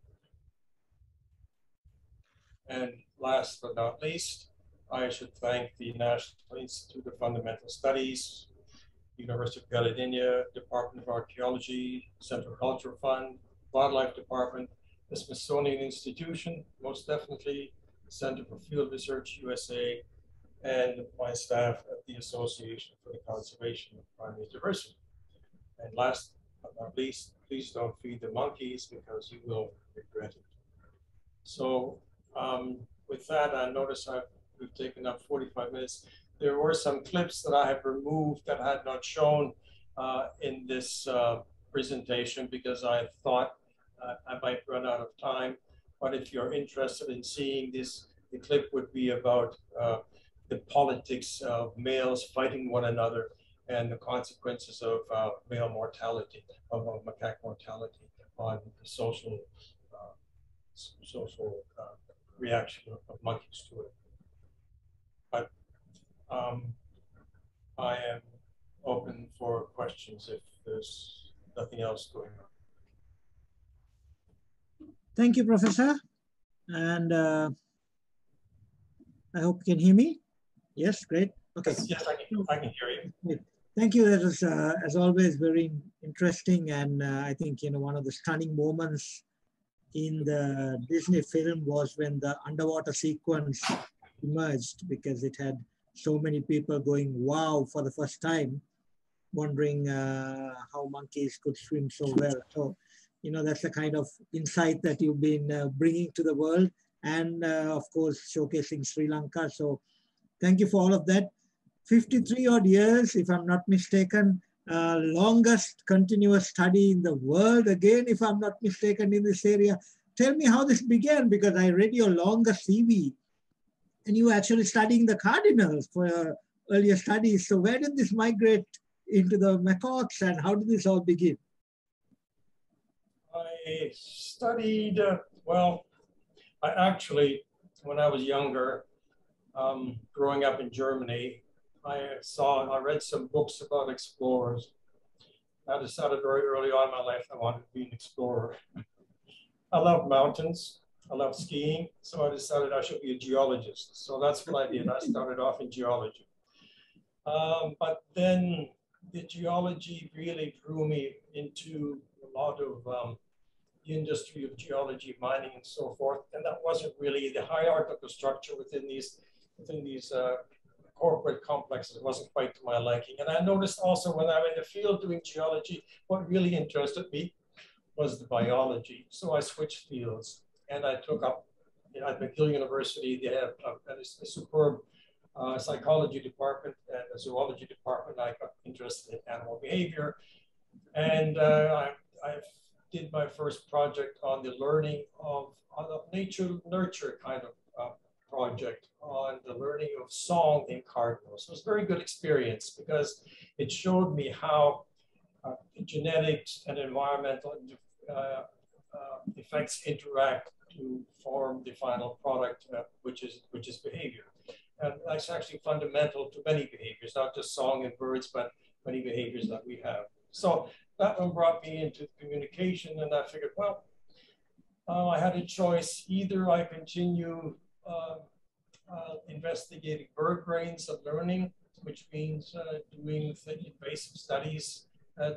And last but not least, I should thank the National Institute of Fundamental Studies, University of Galicia, Department of Archaeology, Central Culture Fund, Wildlife Department, the Smithsonian Institution, most definitely, Center for Field Research USA, and my staff at the Association for the Conservation of Primate Diversity. And last but not least, please don't feed the monkeys because you will regret it. So with that, I notice we've taken up 45 minutes. There were some clips that I have removed that I had not shown in this presentation because I thought I might run out of time. But if you're interested in seeing this, the clip would be about the politics of males fighting one another and the consequences of male mortality, of macaque mortality on the social reaction of monkeys to it. But I am open for questions if there's nothing else going on. Thank you, Professor. And I hope you can hear me. Yes, great. Okay. Yes, I can hear you. Great. Thank you. That was, as always, very interesting. And I think, one of the stunning moments in the Disney film was when the underwater sequence emerged, because it had so many people going, wow, for the first time, wondering how monkeys could swim so well. So, that's the kind of insight that you've been bringing to the world and, of course, showcasing Sri Lanka. So thank you for all of that. 53 odd years, if I'm not mistaken, longest continuous study in the world, again, if I'm not mistaken, in this area. Tell me how this began, because I read your longer CV and you were actually studying the cardinals for your earlier studies. So where did this migrate into the macaques and how did this all begin? I studied, well, I actually, when I was younger, growing up in Germany, I read some books about explorers. I decided very early on in my life I wanted to be an explorer. I love mountains, I love skiing, so I decided I should be a geologist. So that's what I did. I started off in geology. But then the geology really drew me into a lot of the industry of geology, mining, and so forth. And that wasn't really the hierarchical structure within these corporate complexes. It wasn't quite to my liking. And I noticed also when I'm in the field doing geology, what really interested me was the biology. So I switched fields and I took up, at McGill University, they have a superb psychology department and a zoology department. I got interested in animal behavior. And I did my first project on the learning of, on a nature-nurture kind of project on the learning of song in cardinals. It was a very good experience because it showed me how genetics and environmental effects interact to form the final product, which is behavior. And that's actually fundamental to many behaviors, not just song and birds, but many behaviors that we have. So that one brought me into communication, and I figured, well, I had a choice. Either I continue investigating bird brains and learning, which means doing invasive studies in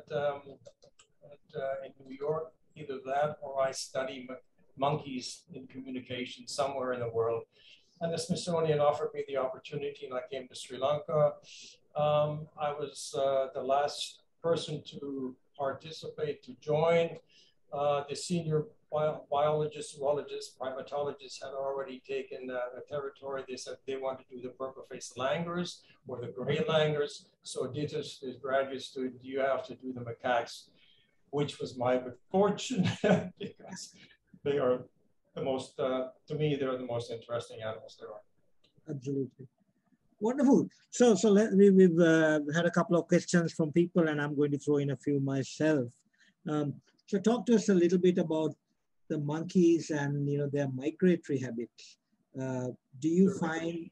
New York, either that or I study monkeys in communication somewhere in the world. And the Smithsonian offered me the opportunity, and I came to Sri Lanka. I was the last person to participate, to join. The senior biologists, zoologists, primatologists had already taken the territory. They said they wanted to do the purple-faced langurs or the gray langurs. So Dittus, the graduate student, you have to do the macaques, which was my good fortune because they are the most, to me, they're the most interesting animals there are. absolutely. Wonderful. So we've had a couple of questions from people, and I'm going to throw in a few myself. So talk to us a little bit about the monkeys and their migratory habits. Do you find,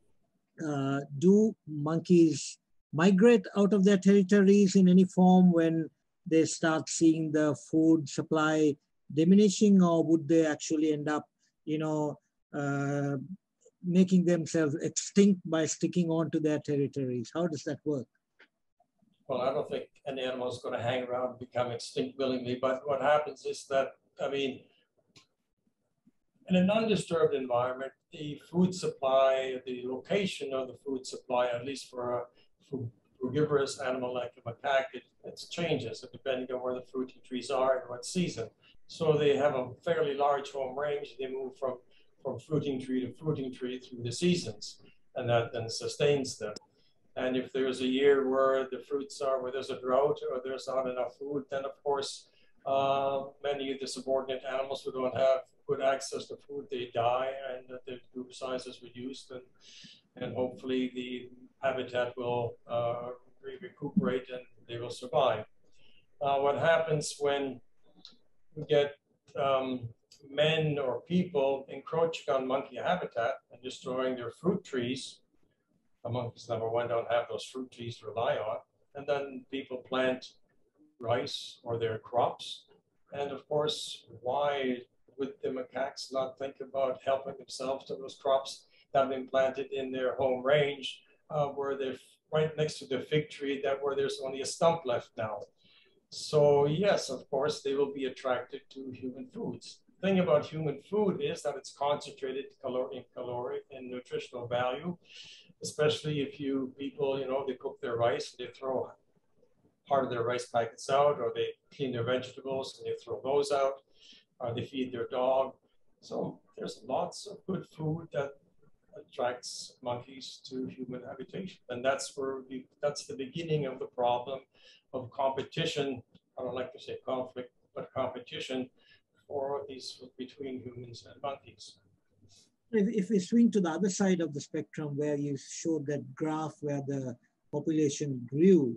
do monkeys migrate out of their territories in any form when they start seeing the food supply diminishing, or would they actually end up, making themselves extinct by sticking on to their territories? How does that work? Well, I don't think an animal is going to hang around and become extinct willingly, but what happens is that, I mean, in an undisturbed environment, the food supply, the location of the food supply, at least for a frugivorous animal like a macaque, it changes depending on where the fruiting trees are and what season. So they have a fairly large home range. They move from fruiting tree to fruiting tree through the seasons, and that then sustains them. And if there's a year where the fruits are, where there's a drought or there's not enough food, then of course, many of the subordinate animals who don't have good access to food, they die, and the group size is reduced, and hopefully the habitat will recuperate and they will survive. What happens when we get men or people encroaching on monkey habitat and destroying their fruit trees? The monkeys, number one, don't have those fruit trees to rely on, and then people plant rice or their crops, and of course, why would the macaques not think about helping themselves to those crops that have been planted in their home range, where they're right next to the fig tree, where there's only a stump left now? So yes, of course, they will be attracted to human foods. The thing about human food is that it's concentrated in caloric and nutritional value, especially if people, they cook their rice, they throw part of their rice packets out, or they clean their vegetables and they throw those out, or they feed their dog. So there's lots of good food that attracts monkeys to human habitation. And that's the beginning of the problem of competition. I don't like to say conflict, but competition between humans and monkeys. If we swing to the other side of the spectrum, where you showed that graph where the population grew,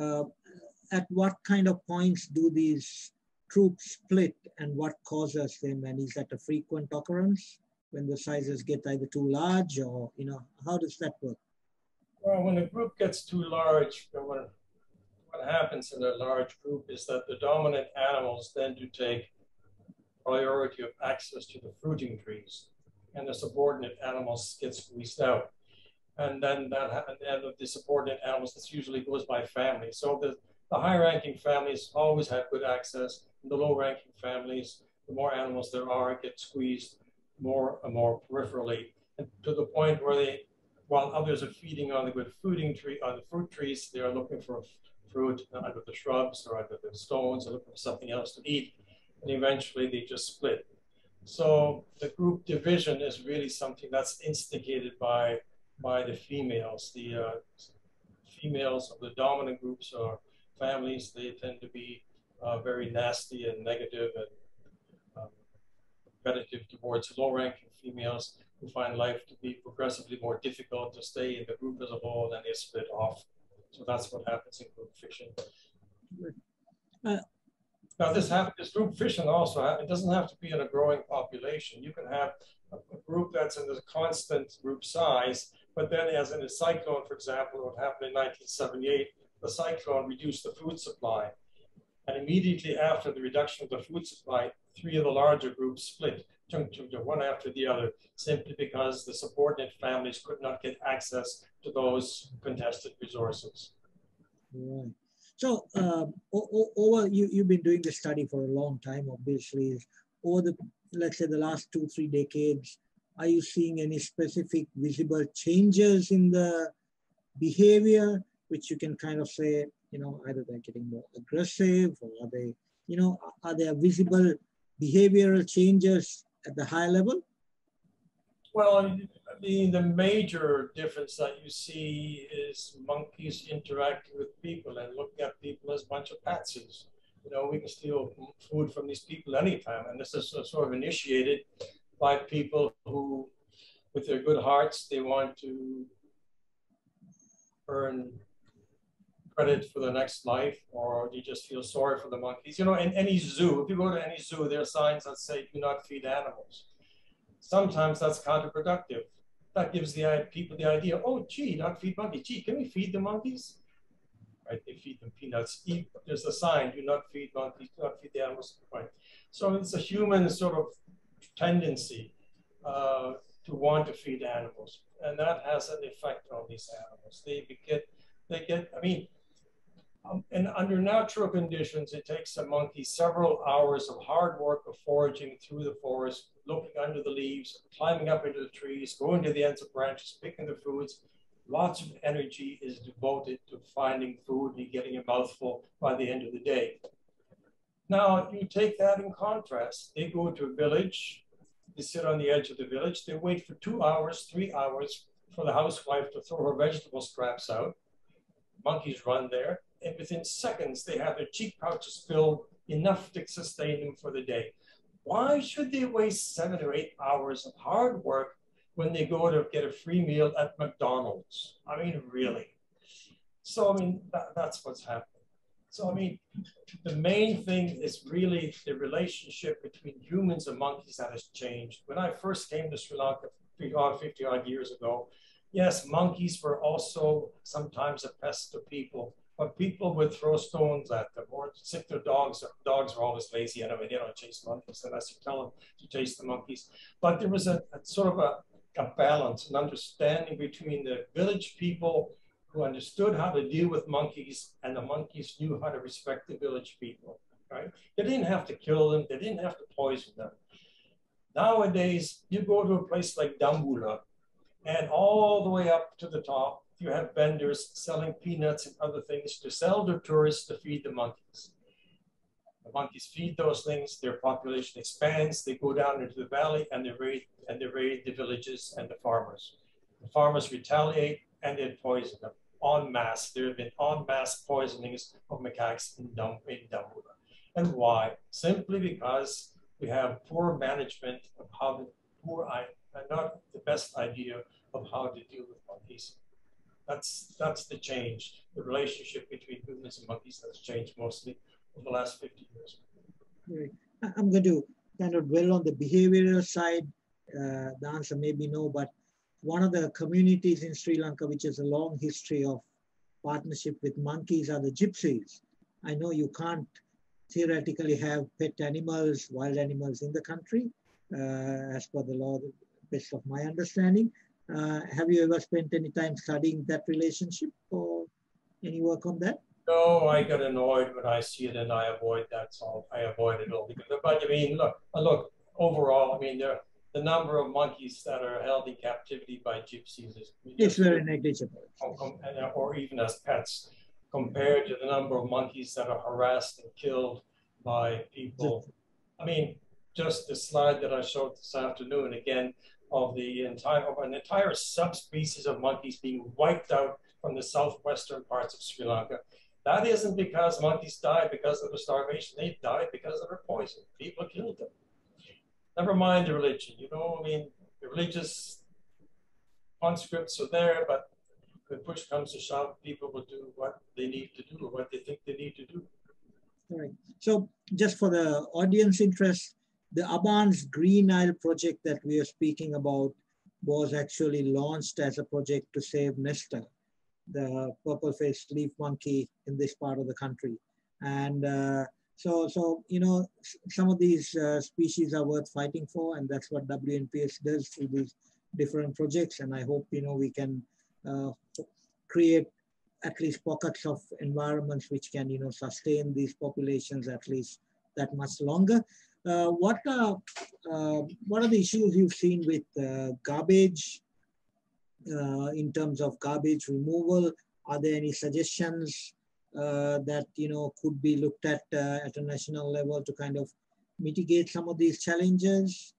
at what kind of points do these troops split, and what causes them? And is that a frequent occurrence when the sizes get either too large, or how does that work? Well, when a group gets too large, what happens in a large group is that the dominant animals tend to take priority of access to the fruiting trees, and the subordinate animals get squeezed out. And then the subordinate animals, this usually goes by family. So the high-ranking families always have good access, and the low-ranking families, the more animals there are, get squeezed more and more peripherally, and to the point where while others are feeding on the good fruit trees, they are looking for fruit under the shrubs or under the stones, or looking for something else to eat, and eventually they just split. So the group division is really something that's instigated by the females. The females of the dominant groups or families, they tend to be very nasty and negative and competitive towards low-ranking females, who find life to be progressively more difficult to stay in the group as a whole, and they split off. So that's what happens in group fission. Now this group fission also, it doesn't have to be in a growing population. You can have a group that's in a constant group size, but then as in a cyclone, for example, what happened in 1978, the cyclone reduced the food supply. And immediately after the reduction of the food supply, 3 of the larger groups split, one after the other, simply because the subordinate families could not get access to those contested resources. Right. So you've been doing this study for a long time, obviously. Over let's say the last 2-3 decades, are you seeing any specific visible changes in the behavior, which you can kind of say, either they're getting more aggressive, or are there visible behavioral changes at the high level? Well, the major difference that you see is monkeys interacting with people and looking at people as a bunch of patsies. We can steal food from these people anytime, and this is sort of initiated by people who with their good hearts, they want to earn credit for the next life, or they just feel sorry for the monkeys. You know, in any zoo, if you go to any zoo, there are signs that say, do not feed animals. Sometimes that's counterproductive. That gives the people the idea, oh, gee, not feed monkeys. Gee, can we feed the monkeys? Right, they feed them peanuts. There's a sign, do not feed monkeys, do not feed the animals. Right. So it's a human sort of tendency to want to feed animals. And that has an effect on these animals. They get, I mean, and under natural conditions, it takes a monkey several hours of hard work of foraging through the forest, looking under the leaves, climbing up into the trees, going to the ends of branches, picking the foods. Lots of energy is devoted to finding food and getting a mouthful by the end of the day. Now, you take that in contrast. They go to a village, they sit on the edge of the village, they wait for 2 hours, 3 hours for the housewife to throw her vegetable scraps out. Monkeys run there, and within seconds, they have their cheek pouches filled, enough to sustain them for the day. Why should they waste 7 or 8 hours of hard work when they go to get a free meal at McDonald's? I mean, really. So, I mean, that's what's happening. So, I mean, the main thing is really the relationship between humans and monkeys that has changed. When I first came to Sri Lanka 50 odd years ago, yes, monkeys were also sometimes a pest to people, but people would throw stones at them or sick their dogs. Dogs are always lazy anyway, they don't chase monkeys unless you tell them to chase the monkeys. But there was a sort of a balance, an understanding between the village people who understood how to deal with monkeys, and the monkeys knew how to respect the village people, right? They didn't have to kill them, they didn't have to poison them. Nowadays, you go to a place like Dambulla, and all the way up to the top, you have vendors selling peanuts and other things to sell to tourists to feed the monkeys. The monkeys feed those things, their population expands, they go down into the valley and they raid the villages and the farmers. The farmers retaliate and they poison them en masse. There have been en masse poisonings of macaques in Dambulla. And why? Simply because we have poor management of how not the best idea of how to deal with monkeys. That's the change. The relationship between humans and monkeys has changed mostly over the last 50 years. Right. I'm going to kind of dwell on the behavioral side. The answer may be no, but one of the communities in Sri Lanka which has a long history of partnership with monkeys are the gypsies. I know you can't theoretically have pet animals, wild animals in the country, as per the law, the best of my understanding. Have you ever spent any time studying that relationship or any work on that? No, I get annoyed when I see it and I avoid that. So I avoid it all. Because, but I mean, look, overall, I mean, the number of monkeys that are held in captivity by gypsies is it's very negligible. Or even as pets, compared to the number of monkeys that are harassed and killed by people. I mean, just the slide that I showed this afternoon, again, of an entire subspecies of monkeys being wiped out from the southwestern parts of Sri Lanka. That isn't because monkeys died because of the starvation. They died because of their poison. People killed them. Never mind the religion. You know, I mean, the religious conscripts are there, but when push comes to shove, people will do what they need to do or what they think they need to do. All right. So just for the audience interest, the Aban's Green Isle project that we are speaking about was actually launched as a project to save Nestor, the purple-faced leaf monkey in this part of the country. And so you know, some of these species are worth fighting for, and that's what WNPS does through these different projects. And I hope, you know, we can create at least pockets of environments which can, you know, sustain these populations at least that much longer. What are the issues you've seen with garbage in terms of garbage removal? Are there any suggestions that, you know, could be looked at a national level to kind of mitigate some of these challenges?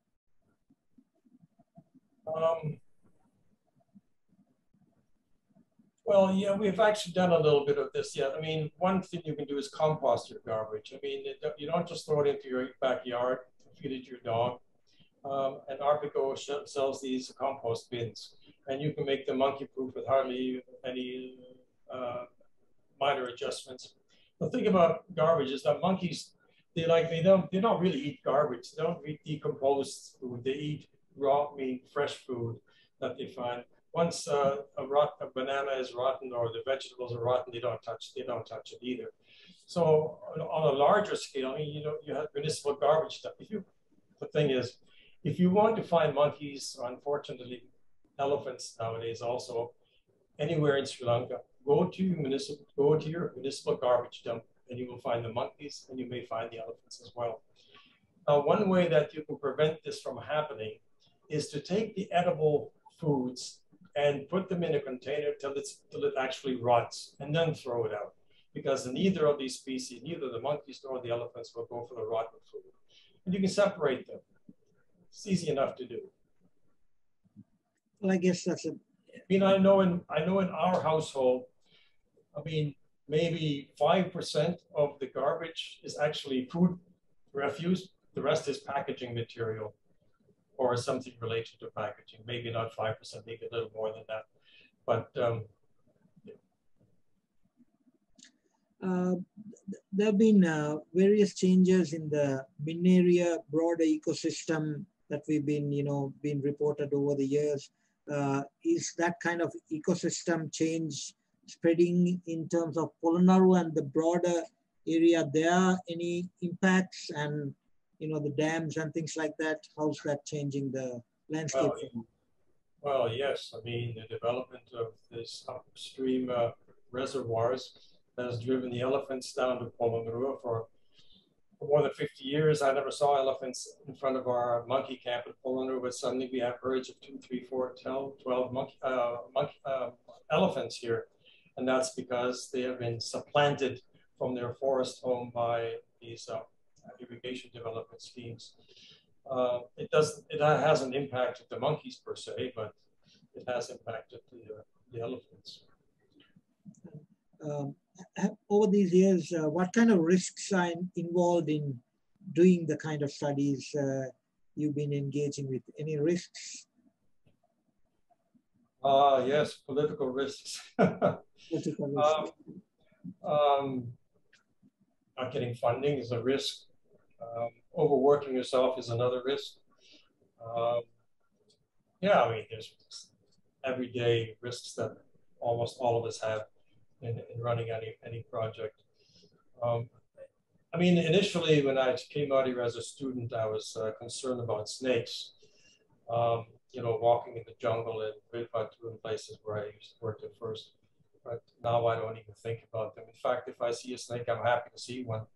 Well, yeah, we've actually done a little bit of this. Yeah, I mean, one thing you can do is compost your garbage. I mean, you don't just throw it into your backyard, feed it to your dog. and Arpico sells these compost bins, and you can make them monkey-proof with hardly any minor adjustments. The thing about garbage is that monkeys, they don't really eat garbage. They don't eat decomposed food. They eat raw meat, fresh food that they find. Once a banana is rotten or the vegetables are rotten, they don't touch it either. So on a larger scale, I mean, you have municipal garbage stuff. The thing is, if you want to find monkeys, unfortunately, elephants nowadays also, anywhere in Sri Lanka, go to your municipal garbage dump, and you will find the monkeys, and you may find the elephants as well. Now, one way that you can prevent this from happening is to take the edible foods and put them in a container till it actually rots, and then throw it out. Because neither of these species, neither the monkeys nor the elephants, will go for the rotten food. And you can separate them. It's easy enough to do. Well, I guess that's a... I mean, I know in our household, I mean, maybe 5% of the garbage is actually food refuse. The rest is packaging material or something related to packaging. Maybe not 5%, maybe a little more than that. But there have been various changes in the bin area broader ecosystem that we've been, been reported over the years. Is that kind of ecosystem change spreading in terms of Polonnaruwa and the broader area there? Any impacts and, the dams and things like that? How's that changing the landscape? Well, yes. I mean, the development of this upstream reservoirs has driven the elephants down to Polonnaruwa for more than 50 years. I never saw elephants in front of our monkey camp at Polonnaruwa, but suddenly we have herds of 2, 3, 4, 12 elephants here. And that's because they have been supplanted from their forest home by these irrigation development schemes. It hasn't impacted the monkeys per se, but it has impacted the elephants. Over these years, what kind of risks are involved in doing the kind of studies you've been engaging with? Any risks? Yes, political risks. Political risks. Not getting funding is a risk. Overworking yourself is another risk. Yeah, I mean, there's everyday risks that almost all of us have in running any project. I mean, initially when I came out here as a student, I was concerned about snakes. Walking in the jungle in Vilpatu and places where I used to work at first. But now I don't even think about them. In fact, if I see a snake, I'm happy to see one.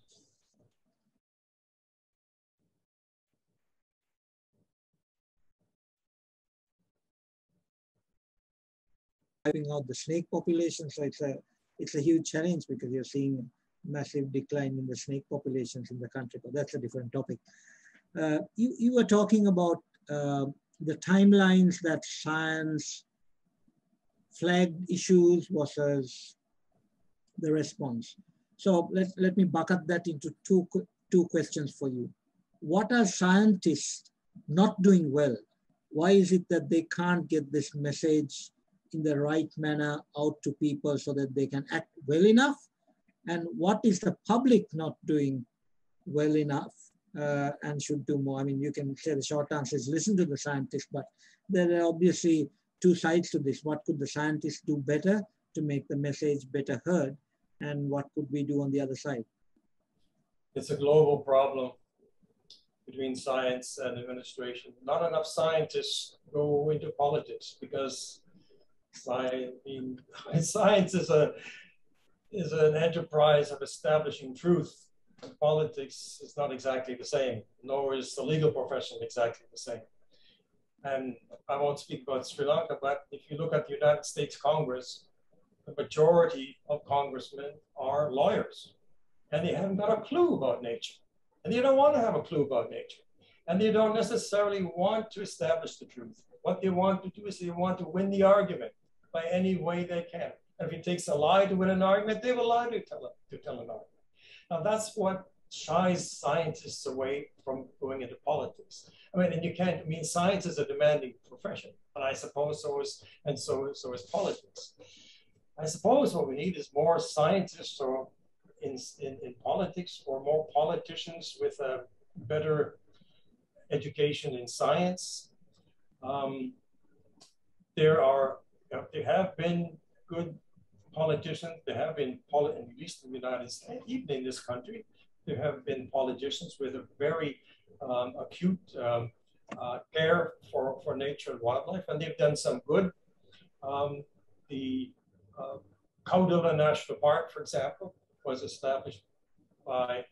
Wiping out the snake population, so it's a huge challenge because you're seeing massive decline in the snake populations in the country, but that's a different topic. You were talking about the timelines that science flagged issues versus the response. So let me bucket that into two questions for you. What are scientists not doing well? Why is it that they can't get this message in the right manner out to people so that they can act well enough? And what is the public not doing well enough and should do more? I mean, you can say the short answer is listen to the scientists, but there are obviously two sides to this. What could the scientists do better to make the message better heard? And what could we do on the other side? It's a global problem between science and administration. Not enough scientists go into politics because science is an enterprise of establishing truth. And politics is not exactly the same, nor is the legal profession exactly the same. And I won't speak about Sri Lanka, but if you look at the United States Congress, the majority of congressmen are lawyers, and they haven't got a clue about nature. And they don't want to have a clue about nature. And they don't necessarily want to establish the truth. What they want to do is they want to win the argument by any way they can. And if it takes a lie to win an argument, they will lie to tell an argument. Now that's what shies scientists away from going into politics. I mean, and you can't, I mean, science is a demanding profession, and I suppose so is politics. I suppose what we need is more scientists or in politics, or more politicians with a better education in science. There have been good politicians. There have been, at least in the United States, even in this country, there have been politicians with a very acute care for nature and wildlife, and they've done some good. The Caudilla National Park, for example, was established by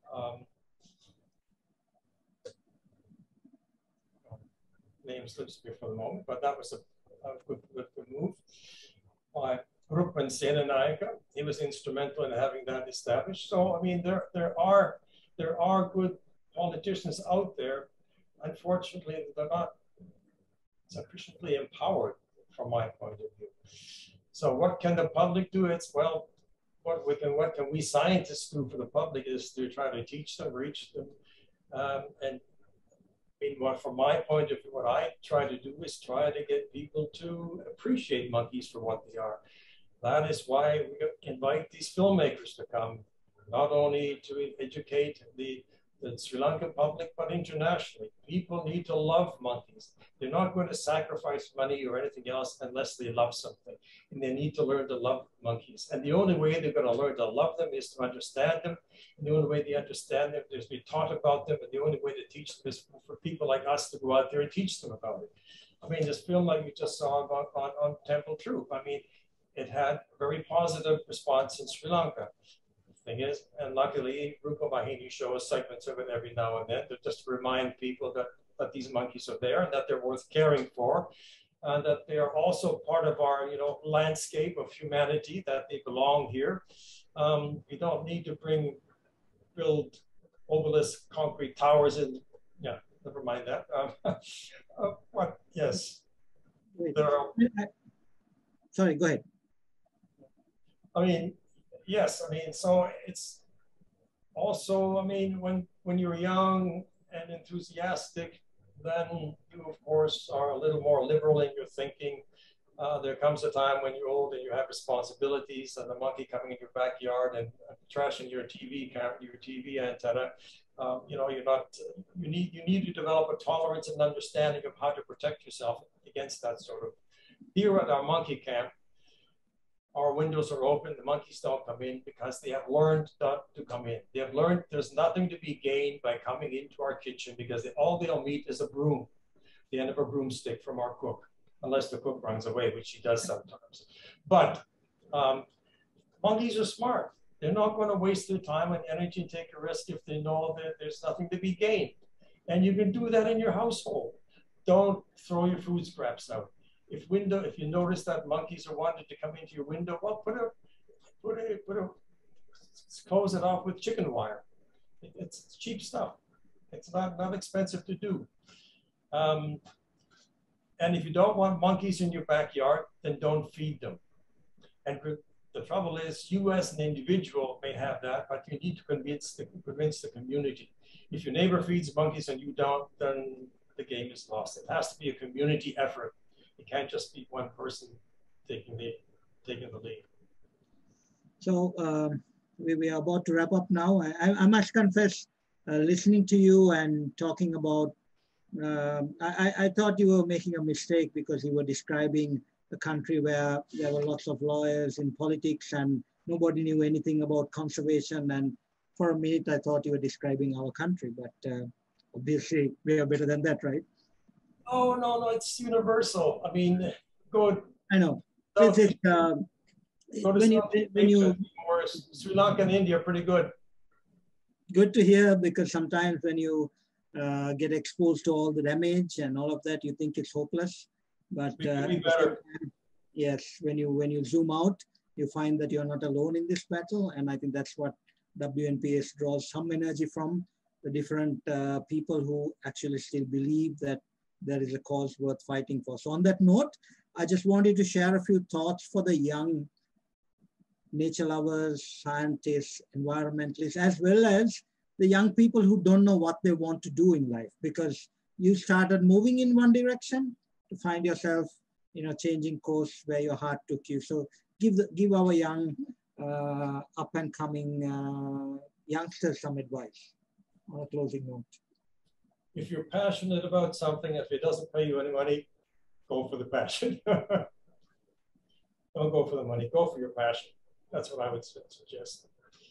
name slips me for the moment, but that was a good move by Rukman Senanayaka. He was instrumental in having that established. So I mean, there are good politicians out there. Unfortunately, they're not sufficiently empowered, from my point of view. So what can the public do? It's, well, what can we scientists do for the public is to try to teach them, reach them. And I mean, from my point of view, what I try to do is try to get people to appreciate monkeys for what they are. That is why we invite these filmmakers to come, not only to educate the Sri Lankan public, but internationally. People need to love monkeys. They're not going to sacrifice money or anything else unless they love something. And they need to learn to love monkeys. And the only way they're going to learn to love them is to understand them. And the only way they understand them is to be taught about them. And the only way to teach them is for people like us to go out there and teach them about it. I mean, this film like you just saw about on Temple Troop, I mean, it had a very positive response in Sri Lanka. Thing is, and luckily, Rupa Mahini shows segments of it every now and then, just to remind people that these monkeys are there and that they're worth caring for, and that they are also part of our, landscape of humanity, that they belong here. We don't need to build obelisk concrete towers in, yeah, never mind that. What? Yes. There are, sorry, go ahead. I mean, yes, I mean, so it's also, I mean, when you're young and enthusiastic, then you, of course, are a little more liberal in your thinking. There comes a time when you're old and you have responsibilities, and the monkey coming in your backyard and trashing your TV camera, your TV antenna. You need to develop a tolerance and understanding of how to protect yourself against that sort of. Here at our monkey camp, our windows are open, the monkeys don't come in because they have learned not to come in. They have learned there's nothing to be gained by coming into our kitchen because all they'll meet is a broom, the end of a broomstick from our cook, unless the cook runs away, which he does sometimes. But monkeys are smart. They're not going to waste their time and energy and take a risk if they know that there's nothing to be gained. And you can do that in your household. Don't throw your food scraps out. If you notice that monkeys are wanting to come into your window, well, close it off with chicken wire. It's cheap stuff. It's not expensive to do. And if you don't want monkeys in your backyard, then don't feed them. And the trouble is, you as an individual may have that, but you need to convince the community. If your neighbor feeds monkeys and you don't, then the game is lost. It has to be a community effort. It can't just be one person taking the lead. So we are about to wrap up now. I must confess, listening to you and talking about, I thought you were making a mistake because you were describing a country where there were lots of lawyers in politics and nobody knew anything about conservation. And for a minute, I thought you were describing our country, but obviously we are better than that, right? Oh, no, it's universal. I mean, good. I know. So, when you Sri Lanka and India are pretty good. Good to hear, because sometimes when you get exposed to all the damage and all of that, you think it's hopeless. But yes, when you zoom out, you find that you're not alone in this battle. And I think that's what WNPS draws some energy from, the different people who actually still believe that there is a cause worth fighting for. So on that note, I just wanted to share a few thoughts for the young nature lovers, scientists, environmentalists, as well as the young people who don't know what they want to do in life, because you started moving in one direction to find yourself, changing course where your heart took you. So give our young up and coming youngsters some advice on a closing note. If you're passionate about something, if it doesn't pay you any money, go for the passion. Don't go for the money, go for your passion. That's what I would suggest.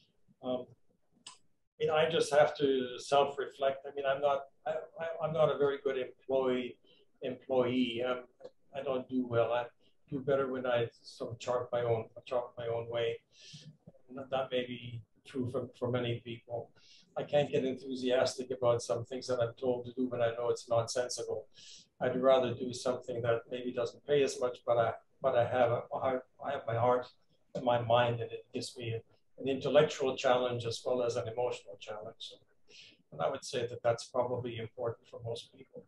I just have to self-reflect. I'm not a very good employee. I don't do well. I do better when I sort of chart my own way. That may be true for many people. I can't get enthusiastic about some things that I'm told to do when I know it's nonsensical. I'd rather do something that maybe doesn't pay as much, but I have my heart and my mind, and it gives me an intellectual challenge as well as an emotional challenge. And I would say that that's probably important for most people.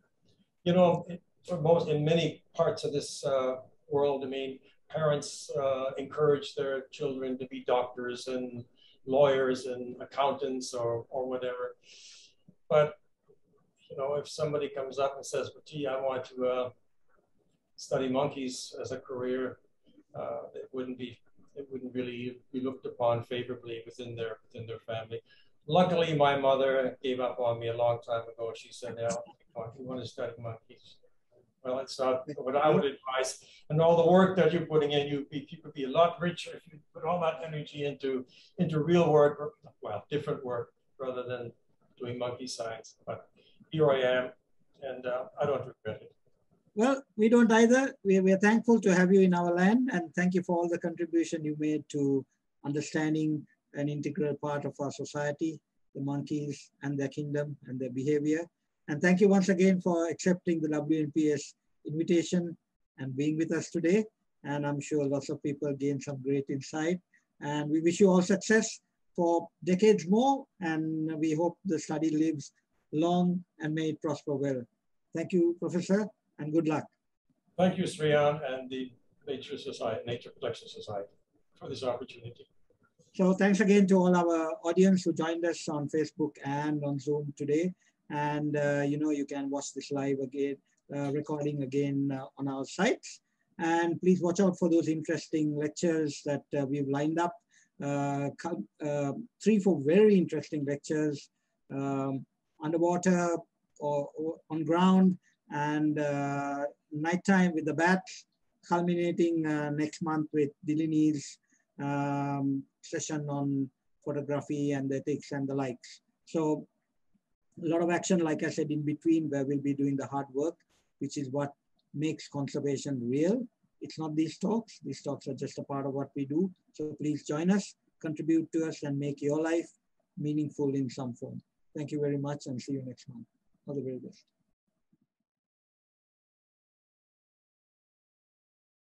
In many parts of this world, parents encourage their children to be doctors and lawyers and accountants or whatever. But if somebody comes up and says, "Well, gee, I want to study monkeys as a career," it wouldn't really be looked upon favorably within their family. Luckily, my mother gave up on me a long time ago. She said, "Now, if you want to study monkeys, well, it's not what I would advise. And all the work that you're putting in, you could be a lot richer if you put all that energy into real work, well, different work, rather than doing monkey science." But here I am, and I don't regret it. Well, we don't either. We're thankful to have you in our land, and thank you for all the contribution you made to understanding an integral part of our society, the monkeys and their kingdom and their behavior. And thank you once again for accepting the WNPS invitation and being with us today. And I'm sure lots of people gained some great insight. And we wish you all success for decades more. And we hope the study lives long and may it prosper well. Thank you, Professor, and good luck. Thank you, Sriyan, and the Nature Protection Society for this opportunity. So thanks again to all our audience who joined us on Facebook and on Zoom today. And you can watch this live again, recording again on our sites. And please watch out for those interesting lectures that we've lined up. 3-4 very interesting lectures, underwater or on ground, and nighttime with the bats, culminating next month with Dilini's session on photography and ethics and the likes. So a lot of action, like I said, in between, where we'll be doing the hard work, which is what makes conservation real. It's not these talks. These talks are just a part of what we do. So please join us, contribute to us, and make your life meaningful in some form. Thank you very much, and see you next month. All the very best.